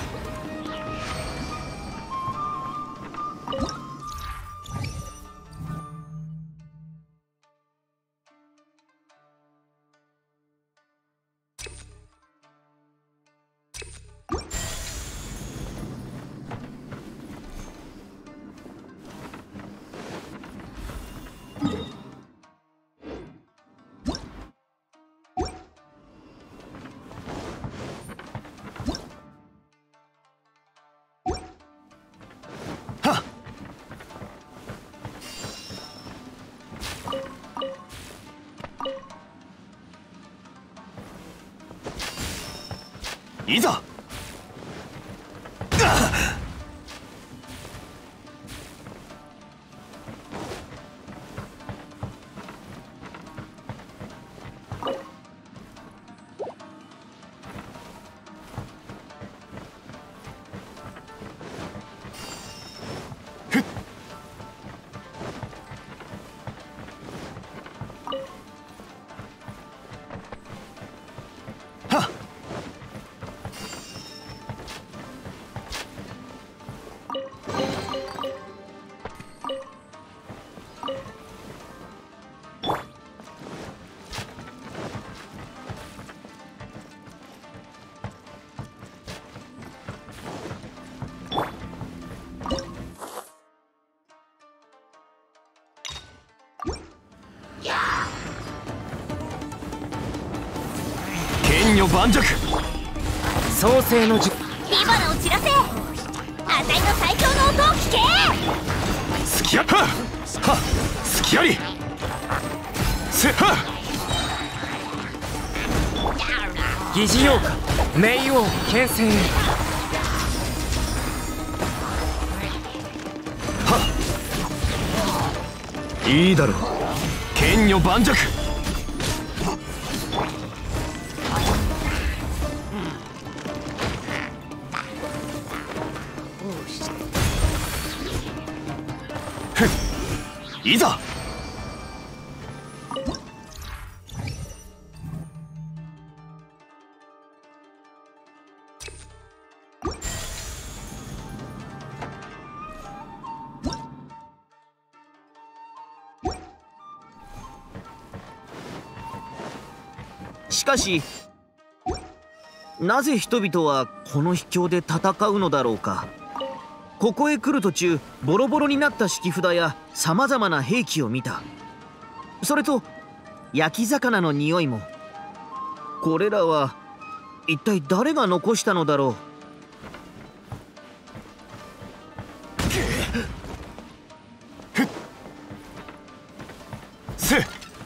Speaker 9: いざ。剣女盤石。
Speaker 3: 創世の
Speaker 2: 火花を散らせ。あたいの最強の音を聞け。
Speaker 9: 隙あり。はっ隙あり。せは
Speaker 3: 疑似妖化冥王牽制。
Speaker 9: いいだろう。剣女盤石。いざ。
Speaker 6: しかしなぜ人々はこの秘境で戦うのだろうか。ここへ来る途中ボロボロになった敷札やさまざまな兵器を見た。それと焼き魚の匂いも。これらは一体誰が残したのだろう。
Speaker 9: せ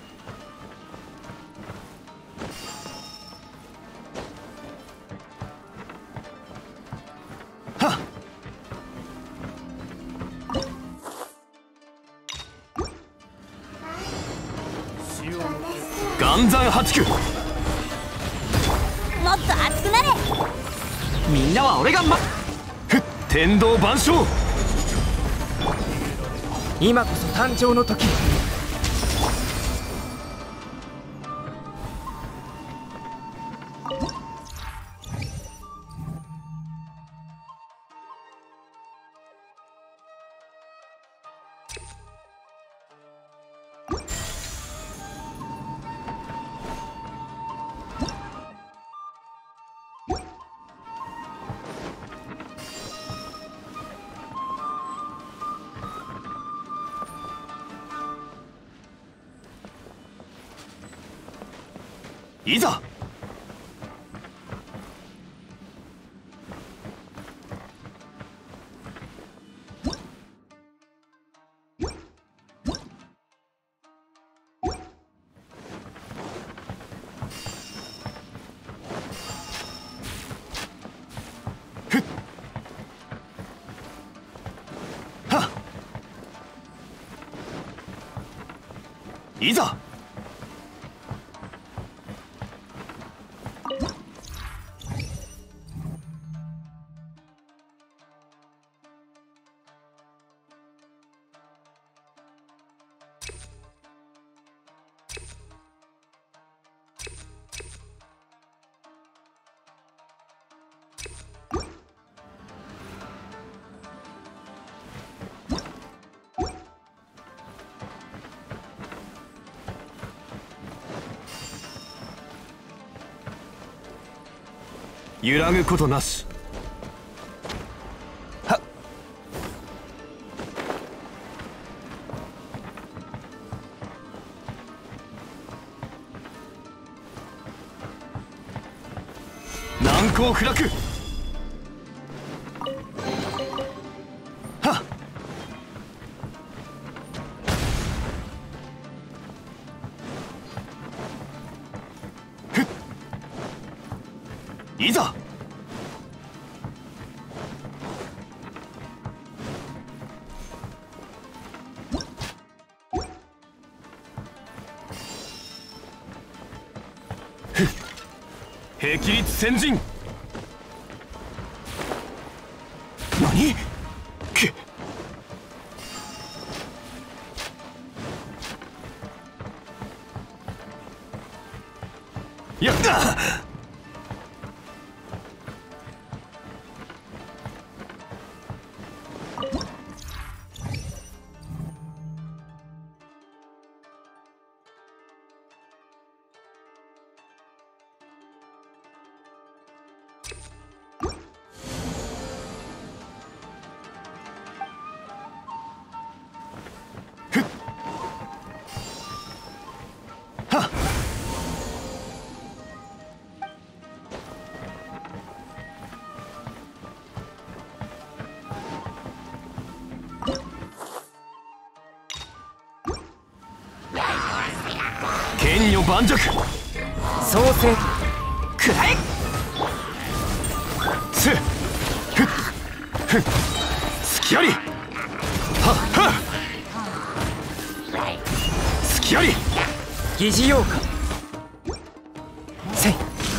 Speaker 9: 岩山八九。
Speaker 2: もっと熱くなれ。
Speaker 3: みんなは俺が
Speaker 9: 天道万象。
Speaker 3: 今こそ誕生の時。
Speaker 9: いざ。いざ。揺らぐことなし。はっ。難攻不落。はっ。ふっ。いざ。 霹靂先陣。何？やった。剣女盤石。
Speaker 3: 創世
Speaker 6: くらえ。
Speaker 9: すっふっふっ隙あり。はっはっ隙あり。
Speaker 3: 疑似妖怪。せい。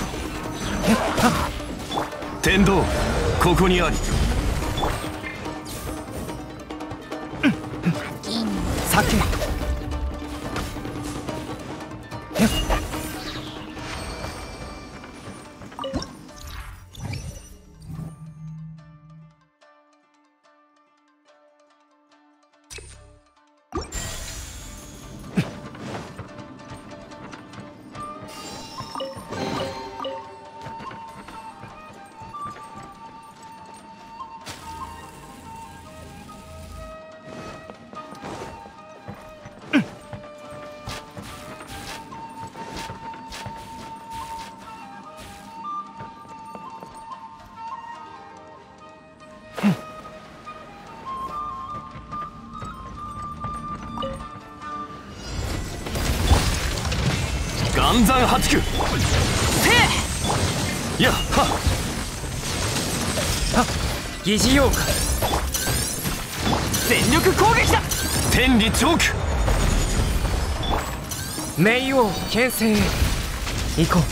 Speaker 9: 天道ここにあり。
Speaker 3: 酒。
Speaker 9: 岩山八九。せやっはっ。
Speaker 3: 疑似妖怪。
Speaker 6: 全力攻撃だ。
Speaker 9: 天理チョーク。
Speaker 3: 冥王牽制へ行こう。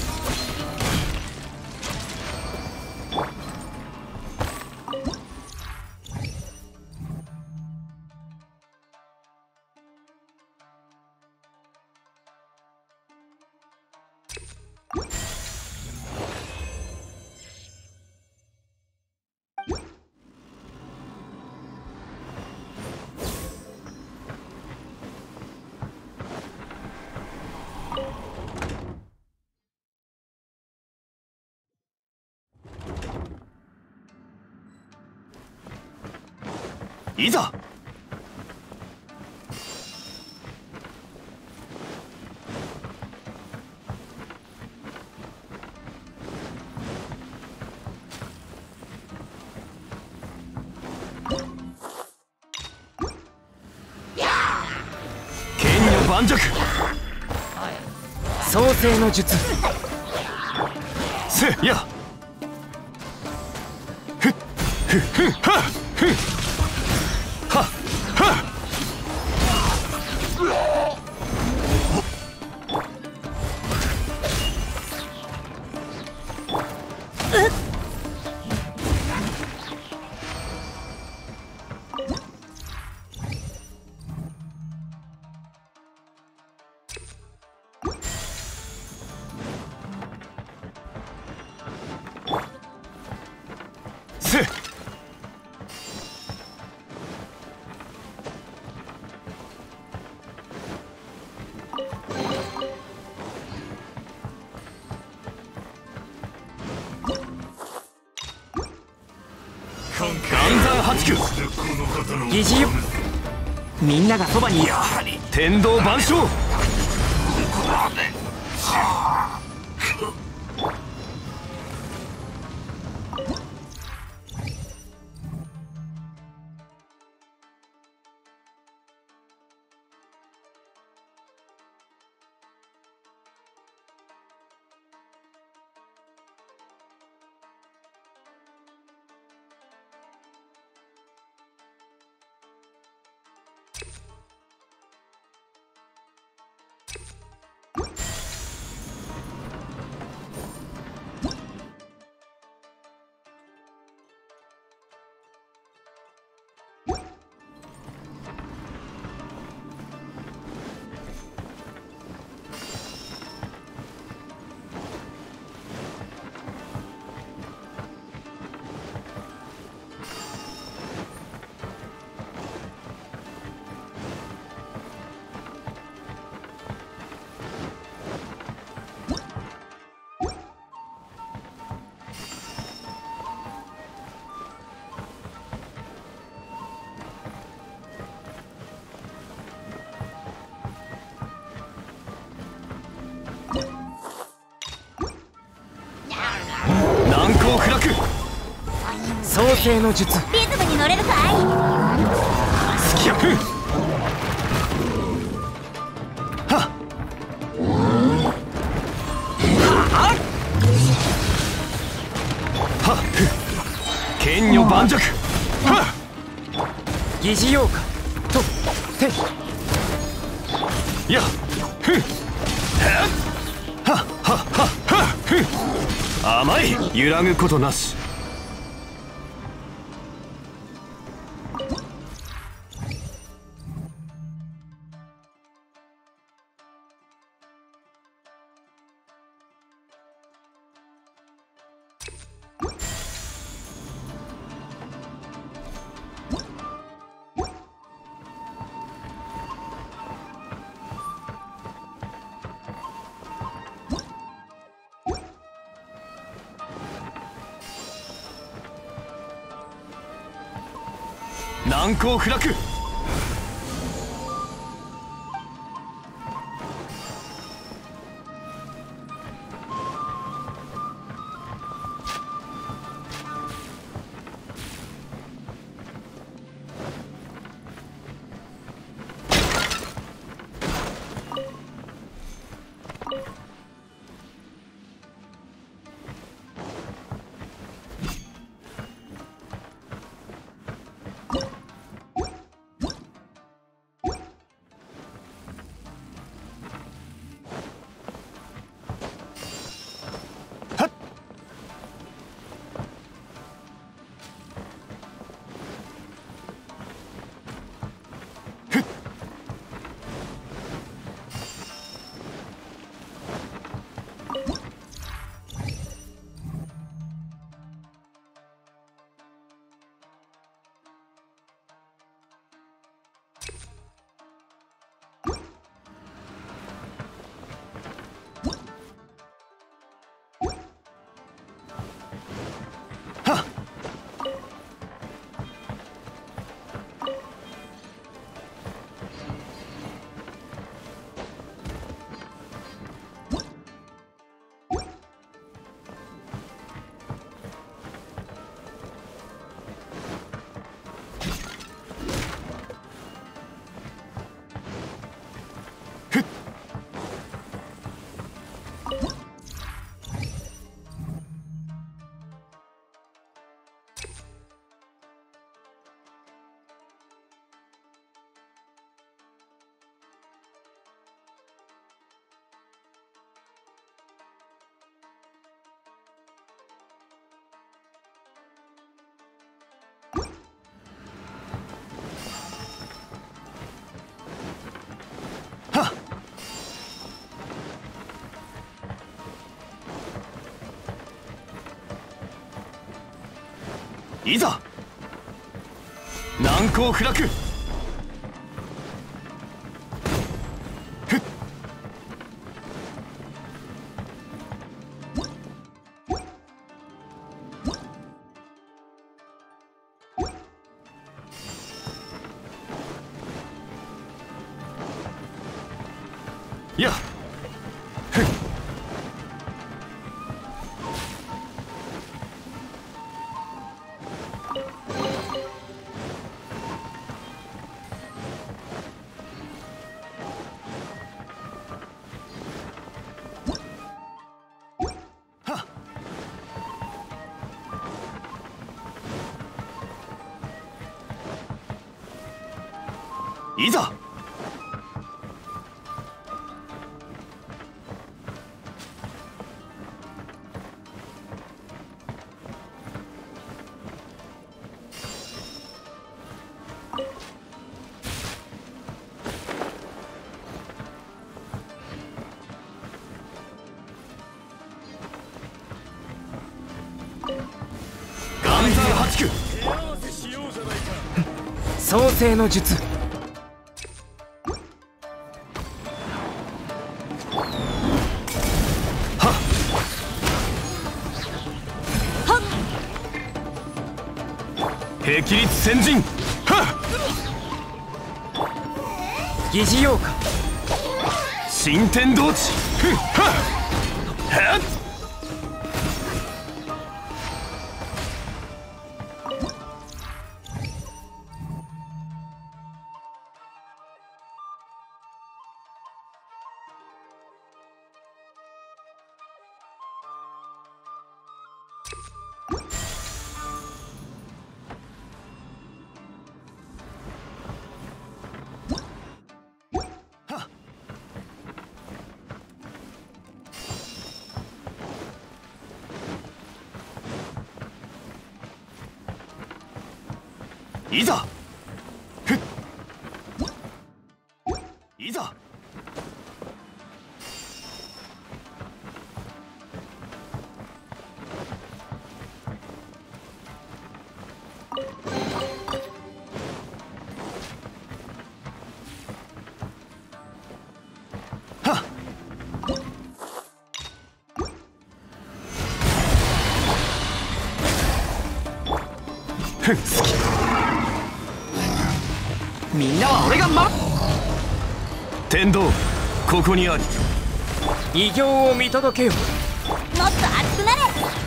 Speaker 9: いざ。剣女盤石。
Speaker 3: 創世の術。
Speaker 9: せやふっふっふっはっふっはっはっ。せっ岩山八九。
Speaker 3: 疑似よ。みんながそばにいる。
Speaker 9: 天道万象。
Speaker 3: 創世の術。
Speaker 2: リズムに乗れるかい？
Speaker 9: スキヤフはっはっ剣女盤石はっ
Speaker 3: 疑似妖化とて
Speaker 9: やっふっはっはっはっはっふっ甘い揺らぐことなし。難攻不落。いざ難攻不落。やっいざ岩山八九
Speaker 3: 創世の術。霹靂先陣。疑似妖化新天道地。
Speaker 9: いざ。いざ。
Speaker 3: みんなは俺が
Speaker 9: 天道、ここにあり。
Speaker 3: 偉業を見届けよ。
Speaker 2: もっと熱くなれ。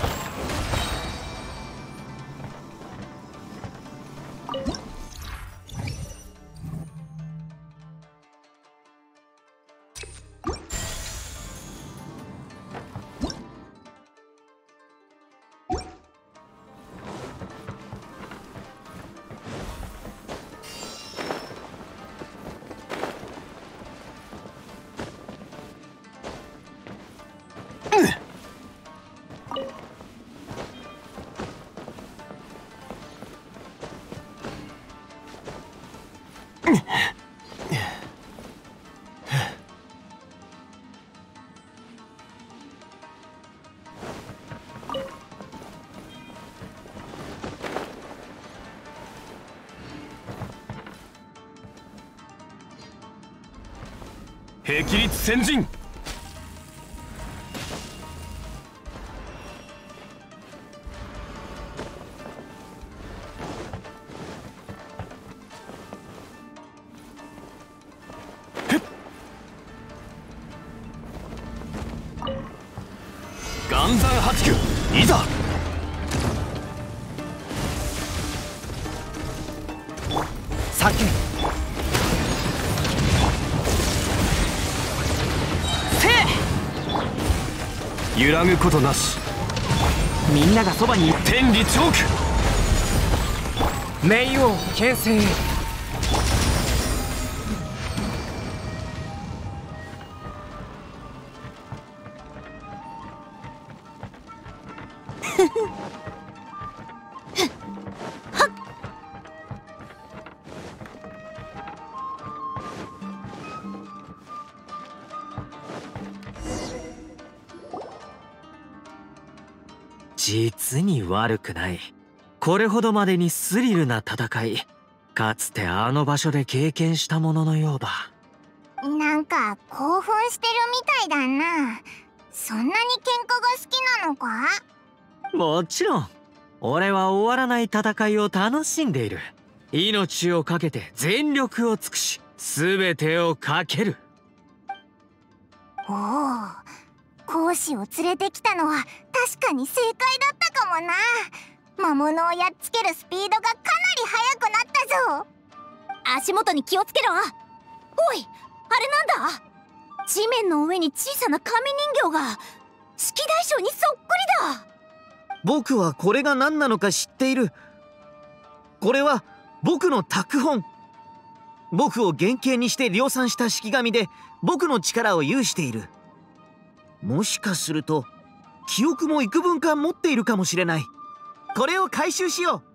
Speaker 9: 霹靂先陣。岩山八九、いざ。
Speaker 3: 酒。
Speaker 9: 揺らぐことなし。
Speaker 3: みんながそばにいる。
Speaker 9: 天理チョー
Speaker 3: ク。冥王牽制。
Speaker 8: 実に悪くない。これほどまでにスリルな戦い、かつてあの場所で経験したもののようだ。
Speaker 7: なんか興奮してるみたいだな。そんなに喧嘩が好きなのか？
Speaker 8: もちろん。俺は終わらない戦いを楽しんでいる。命を懸けて全力を尽くし、全てをかける。
Speaker 7: おお、講師を連れてきたのは確かに正解だったかもな。魔物をやっつけるスピードがかなり速くなったぞ。
Speaker 2: 足元に気をつけろ。おい、あれなんだ。地面の上に小さな紙人形が式大将にそっくりだ。
Speaker 6: 僕はこれが何なのか知っている。これは僕の拓本。僕を原型にして量産した式紙で僕の力を有している。もしかすると記憶も幾分か持っているかもしれない。これを回収しよう。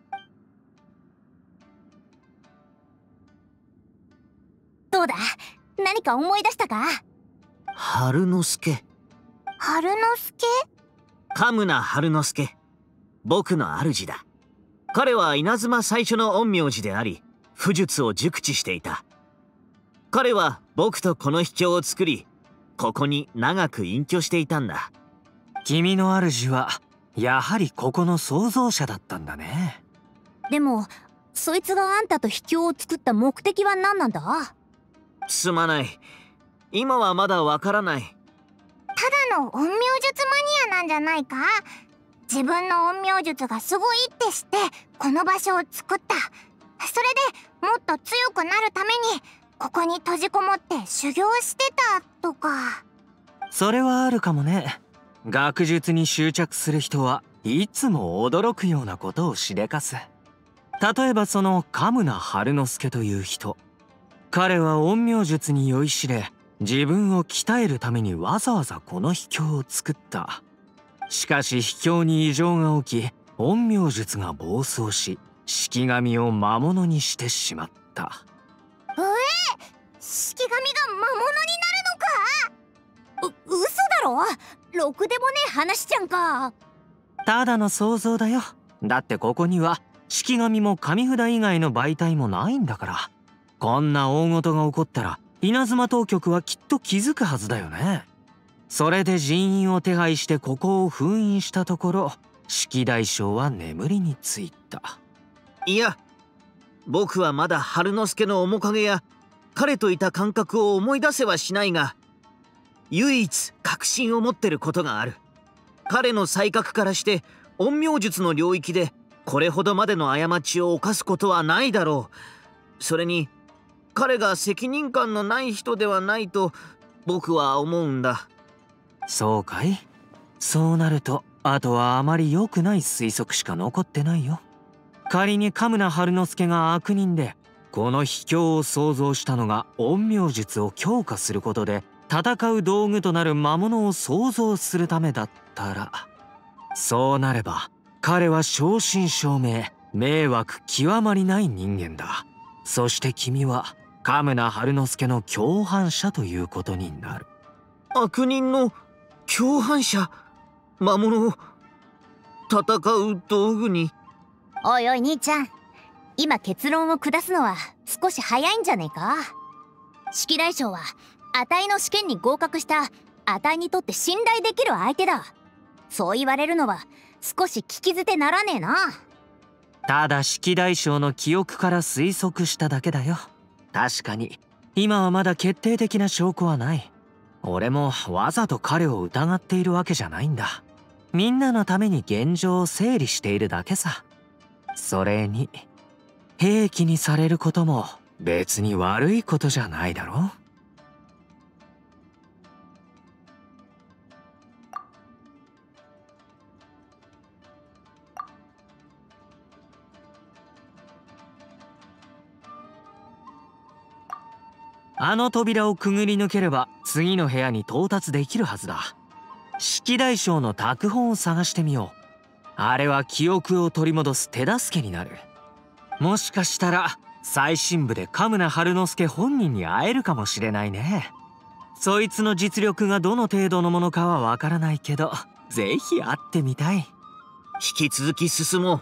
Speaker 2: どうだ、何か思い出したか？
Speaker 6: 春之助。
Speaker 7: 春之助？
Speaker 6: カムナ春之助。僕の主だ。彼は稲妻最初の陰陽師であり、武術を熟知していた。彼は僕とこの秘境を作り、ここに長く隠居していたんだ。
Speaker 8: 君の主はやはりここの創造者だったんだね。
Speaker 2: でもそいつがあんたと秘境を作った目的は何なんだ？
Speaker 6: すまない。今はまだわからない。
Speaker 7: ただの陰陽術マニアなんじゃないか？自分の陰陽術がすごいって知ってこの場所を作った。それでもっと強くなるためにここに閉じこもって修行してたとか。
Speaker 8: それはあるかもね。学術に執着する人はいつも驚くようなことをしでかす。例えばそのカムナ春之助という人。彼は陰陽術に酔いしれ、自分を鍛えるためにわざわざこの秘境を作った。しかし秘境に異常が起き、陰陽術が暴走し、 式神を魔物にしてしまった。
Speaker 7: 式神が魔物になるのか？
Speaker 2: 嘘だろ。ろくでもねえ話じゃんか。
Speaker 8: ただの想像だよ。だってここには式神も神札以外の媒体もないんだから。こんな大事が起こったら稲妻当局はきっと気づくはずだよね。それで人員を手配してここを封印したところ、式大将は眠りについた。
Speaker 6: いや、僕はまだ春之助の面影や彼といた感覚を思い出せはしないが、唯一確信を持ってることがある。彼の才覚からして陰陽術の領域でこれほどまでの過ちを犯すことはないだろう。それに彼が責任感のない人ではないと僕は思うんだ。
Speaker 8: そうかい？そうなるとあとはあまり良くない推測しか残ってないよ。仮に神村春之助が悪人で、この秘境を創造したのが陰陽術を強化することで戦う道具となる魔物を創造するためだったら、そうなれば彼は正真正銘迷惑極まりない人間だ。そして君は神村春之助の共犯者ということになる。
Speaker 6: 悪人の共犯者？魔物を戦う道具に？
Speaker 2: おいおい兄ちゃん、今結論を下すのは少し早いんじゃねえか。式大将はあたいの試験に合格したあたいにとって信頼できる相手だ。そう言われるのは少し聞き捨てならねえな。
Speaker 8: ただ式大将の記憶から推測しただけだよ。確かに今はまだ決定的な証拠はない。俺もわざと彼を疑っているわけじゃないんだ。みんなのために現状を整理しているだけさ。それに兵器にされることも別に悪いことじゃないだろ。あの扉をくぐり抜ければ次の部屋に到達できるはずだ。式大将の拓本を探してみよう。あれは記憶を取り戻す手助けになる。もしかしたら最深部で神村春之助本人に会えるかもしれないね。そいつの実力がどの程度のものかはわからないけど、ぜひ会ってみたい。
Speaker 6: 引き続き進もう。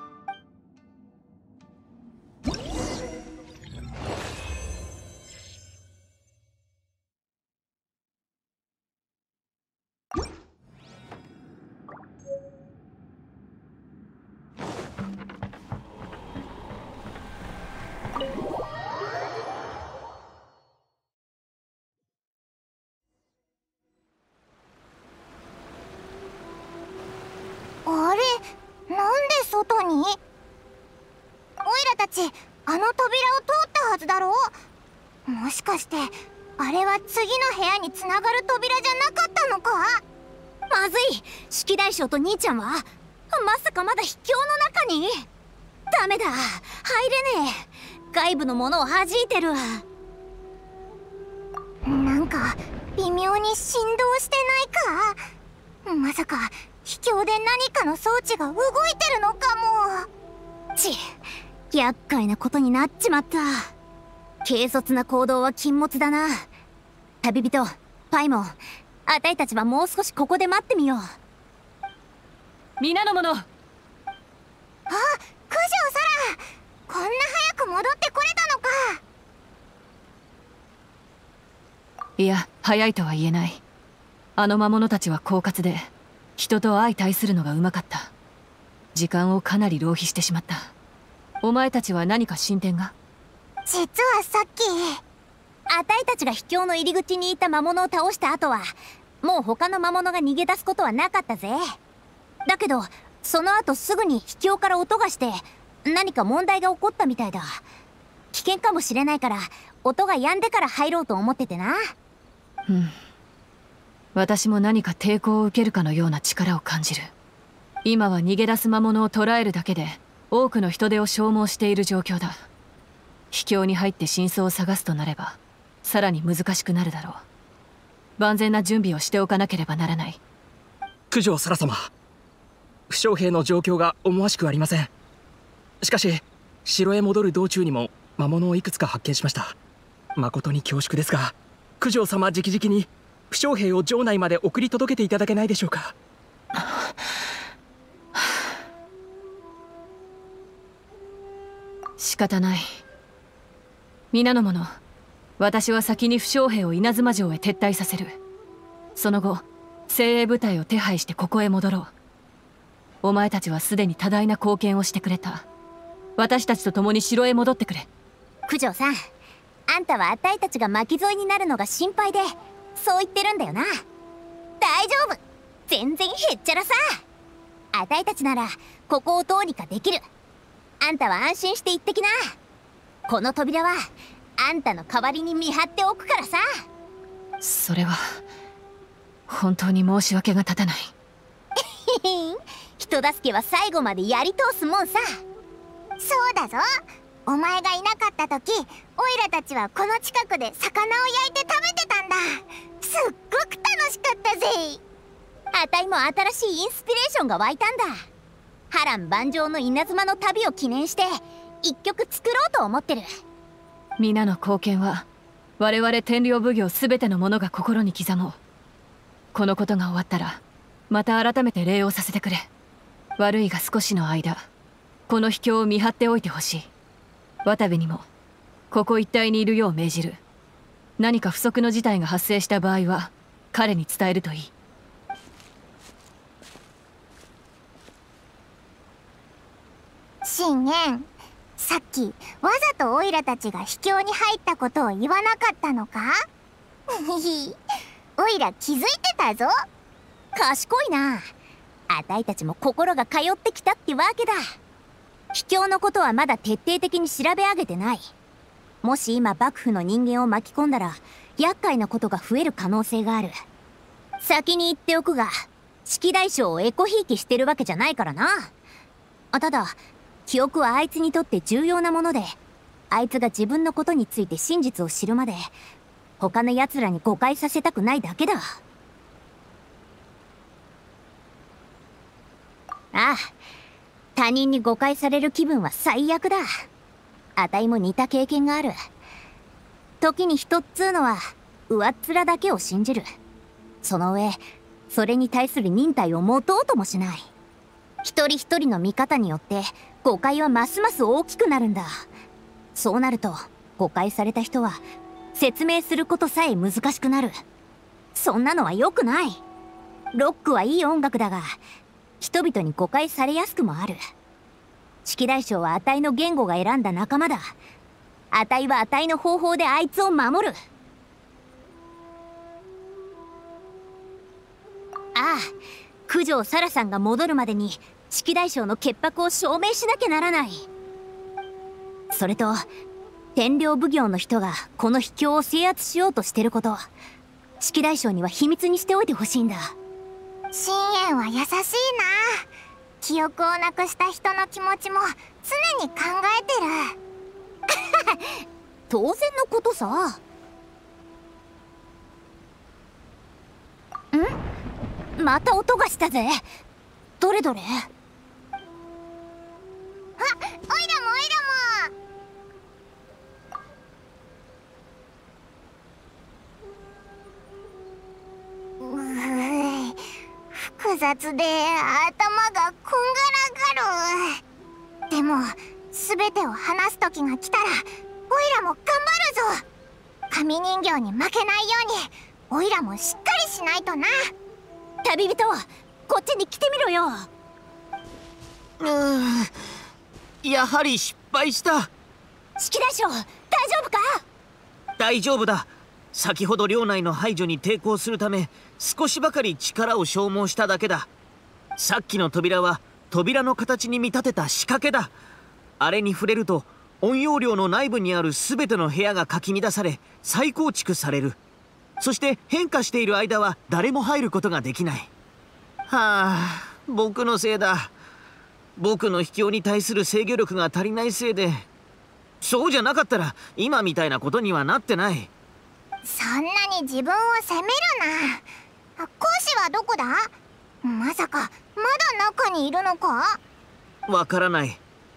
Speaker 7: あれ、なんで外に？オイラたちあの扉を通ったはずだろう。もしかしてあれは次の部屋につながる扉じゃなかったのか？
Speaker 2: まずい。式大将と兄ちゃんはまさかまだ秘境の中に？ダメだ、入れねえ。外部のものを弾いてる。
Speaker 7: なんか微妙に振動してないか？まさか秘境で何かの装置が動いてるのかも。
Speaker 2: 厄介なことになっちまった。軽率な行動は禁物だな。旅人パイモン、あたいたちはもう少しここで待ってみよう。
Speaker 5: 皆の者。
Speaker 7: あ、九条空、こんな早く戻ってこれたのか。
Speaker 5: いや、早いとは言えない。あの魔物たちは狡猾で人と相対するのがうまかった。時間をかなり浪費してしまった。お前たちは何か進展が？
Speaker 7: 実はさっき
Speaker 2: あたいたちが秘境の入り口にいた魔物を倒した後はもう他の魔物が逃げ出すことはなかったぜ。だけどその後すぐに秘境から音がして何か問題が起こったみたいだ。危険かもしれないから音が止んでから入ろうと思っててな。
Speaker 5: 私も何か抵抗を受けるかのような力を感じる。今は逃げ出す魔物を捕らえるだけで多くの人手を消耗している状況だ。秘境に入って真相を探すとなればさらに難しくなるだろう。万全な準備をしておかなければならない。
Speaker 3: 九条沙羅様、負傷兵の状況が思わしくありません。 しかし城へ戻る道中にも魔物をいくつか発見しました。誠に恐縮ですが、九条様直々に負傷兵を城内まで送り届けていただけないでしょうか。
Speaker 5: 仕方ない。皆の者、私は先に負傷兵を稲妻城へ撤退させる。その後精鋭部隊を手配してここへ戻ろう。お前たちはすでに多大な貢献をしてくれた。私たちと共に城へ戻ってくれ。
Speaker 2: 九条さん、あんたはあたいたちが巻き添えになるのが心配でそう言ってるんだよな。大丈夫、全然へっちゃらさ。あたいたちならここをどうにかできる。あんたは安心して行ってきな。この扉はあんたの代わりに見張っておくからさ。
Speaker 5: それは本当に申し訳が立たない。
Speaker 2: 人助けは最後までやり通すもんさ。
Speaker 7: そうだぞ。お前がいなかった時、オイラたちはこの近くで魚を焼いて食べてたんだ。すっごく楽しかったぜ。
Speaker 2: あたいも新しいインスピレーションが湧いたんだ。波乱万丈の稲妻の旅を記念して一曲作ろうと思ってる。
Speaker 5: 皆の貢献は我々天領奉行すべての者が心に刻もう。このことが終わったらまた改めて礼をさせてくれ。悪いが少しの間この秘境を見張っておいてほしい。渡部にもここ一帯にいるよう命じる。何か不測の事態が発生した場合は彼に伝えるといい。
Speaker 7: 信玄、さっきわざとオイラたちが秘境に入ったことを言わなかったのか？オイラ気づいてたぞ。
Speaker 2: 賢いな。あたいたちも心が通ってきたってわけだ。秘境のことはまだ徹底的に調べ上げてない。もし今幕府の人間を巻き込んだら厄介なことが増える可能性がある。先に言っておくが、式大将をエコひいきしてるわけじゃないからな。ただ記憶はあいつにとって重要なもので、あいつが自分のことについて真実を知るまで他の奴らに誤解させたくないだけだ。ああ、他人に誤解される気分は最悪だ。あたいも似た経験がある。時に人っつうのは上っ面だけを信じる。その上それに対する忍耐を持とうともしない。一人一人の見方によって誤解はますます大きくなるんだ。そうなると誤解された人は説明することさえ難しくなる。そんなのは良くない。ロックはいい音楽だが人々に誤解されやすくもある。式大将はあたいの言語が選んだ仲間だ。あたいはあたいの方法であいつを守る。ああ、九条沙羅さんが戻るまでに式大将の潔白を証明しなきゃならない。それと天領奉行の人がこの秘境を制圧しようとしてること、式大将には秘密にしておいてほしいんだ。
Speaker 7: 信玄は優しいな。記憶をなくした人の気持ちも常に考えてる。
Speaker 2: 当然のことさ。ん？また音がしたぜ。どれどれ？
Speaker 7: あ、オイラもオイラも。複雑で頭がこんがらがる。でも全てを話す時が来たらオイラも頑張るぞ。神人形に負けないようにオイラもしっかりしないとな。
Speaker 2: 旅人、こっちに来てみろよ。
Speaker 6: やはり失敗した。
Speaker 2: 式大将、大丈夫か？
Speaker 6: 大丈夫だ。先ほど領内の排除に抵抗するため少しばかり力を消耗しただけだ。さっきの扉は扉の形に見立てた仕掛けだ。あれに触れると隠陽寮の内部にある全ての部屋がかき乱され再構築される。そして変化している間は誰も入ることができない。はあ、僕のせいだ。僕の秘境に対する制御力が足りないせいで。そうじゃなかったら今みたいなことにはなってない。
Speaker 7: そんなに自分を責めるな。講師はどこだ？まさかまだ中にいるのか？
Speaker 6: わからない。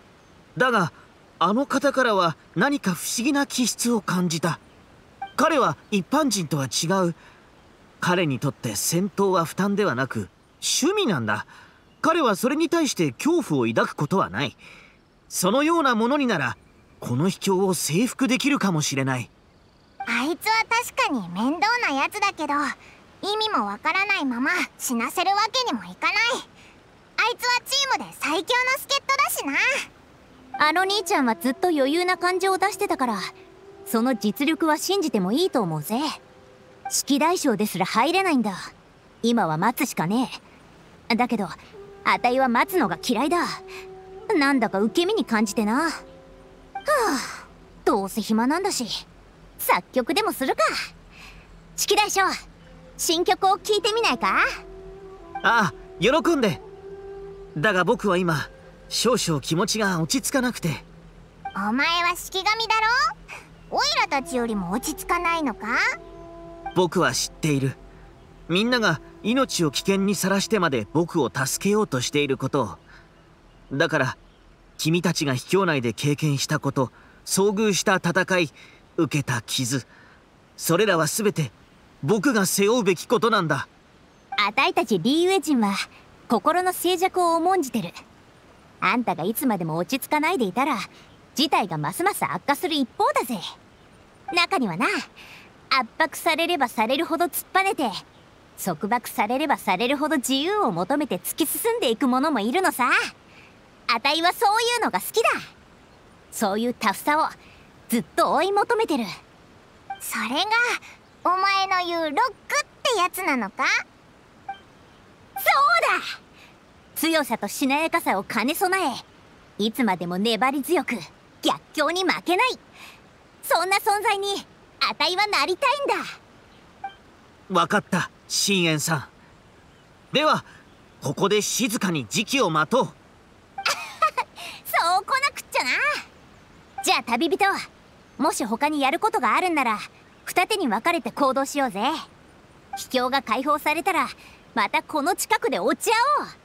Speaker 6: だがあの方からは何か不思議な気質を感じた。彼は一般人とは違う。彼にとって戦闘は負担ではなく趣味なんだ。彼はそれに対して恐怖を抱くことはない。そのようなものにならこの秘境を征服できるかもしれない。
Speaker 7: あいつは確かに面倒なやつだけど、意味もわからないまま死なせるわけにもいかない。あいつはチームで最強の助っ人だしな。
Speaker 2: あの兄ちゃんはずっと余裕な感情を出してたから、その実力は信じてもいいと思うぜ。式大将ですら入れないんだ。今は待つしかねえ。だけどあたいは待つのが嫌いだ。なんだか受け身に感じてな。はあ、どうせ暇なんだし作曲でもするか。式大将、新曲を聴いてみないか？
Speaker 6: ああ、喜んで。だが僕は今少々気持ちが落ち着かなくて。
Speaker 7: お前は式神だろ？オイラたちよりも落ち着かないのか？
Speaker 6: 僕は知っている。みんなが命を危険にさらしてまで僕を助けようとしていることを。だから君たちが秘境内で経験したこと、遭遇した戦い、受けた傷、それらは全て僕が背負うべきことなんだ。
Speaker 2: あたいたちリーウェ人は心の静寂を重んじてる。あんたがいつまでも落ち着かないでいたら事態がますます悪化する一方だぜ。中にはな、圧迫されればされるほど突っぱねて、束縛されればされるほど自由を求めて突き進んでいく者もいるのさ。あたいはそういうのが好きだ。そういうタフさをずっと追い求めてる。
Speaker 7: それがお前の言うロックってやつなのか？
Speaker 2: そうだ！強さとしなやかさを兼ね備え、いつまでも粘り強く逆境に負けない、そんな存在にあたいはなりたいんだ。
Speaker 6: 分かった、深淵さん。ではここで静かに時期を待とう。
Speaker 2: そうこなくっちゃな。じゃあ旅人、もし他にやることがあるんなら二手に分かれて行動しようぜ。秘境が解放されたらまたこの近くで落ち合おう。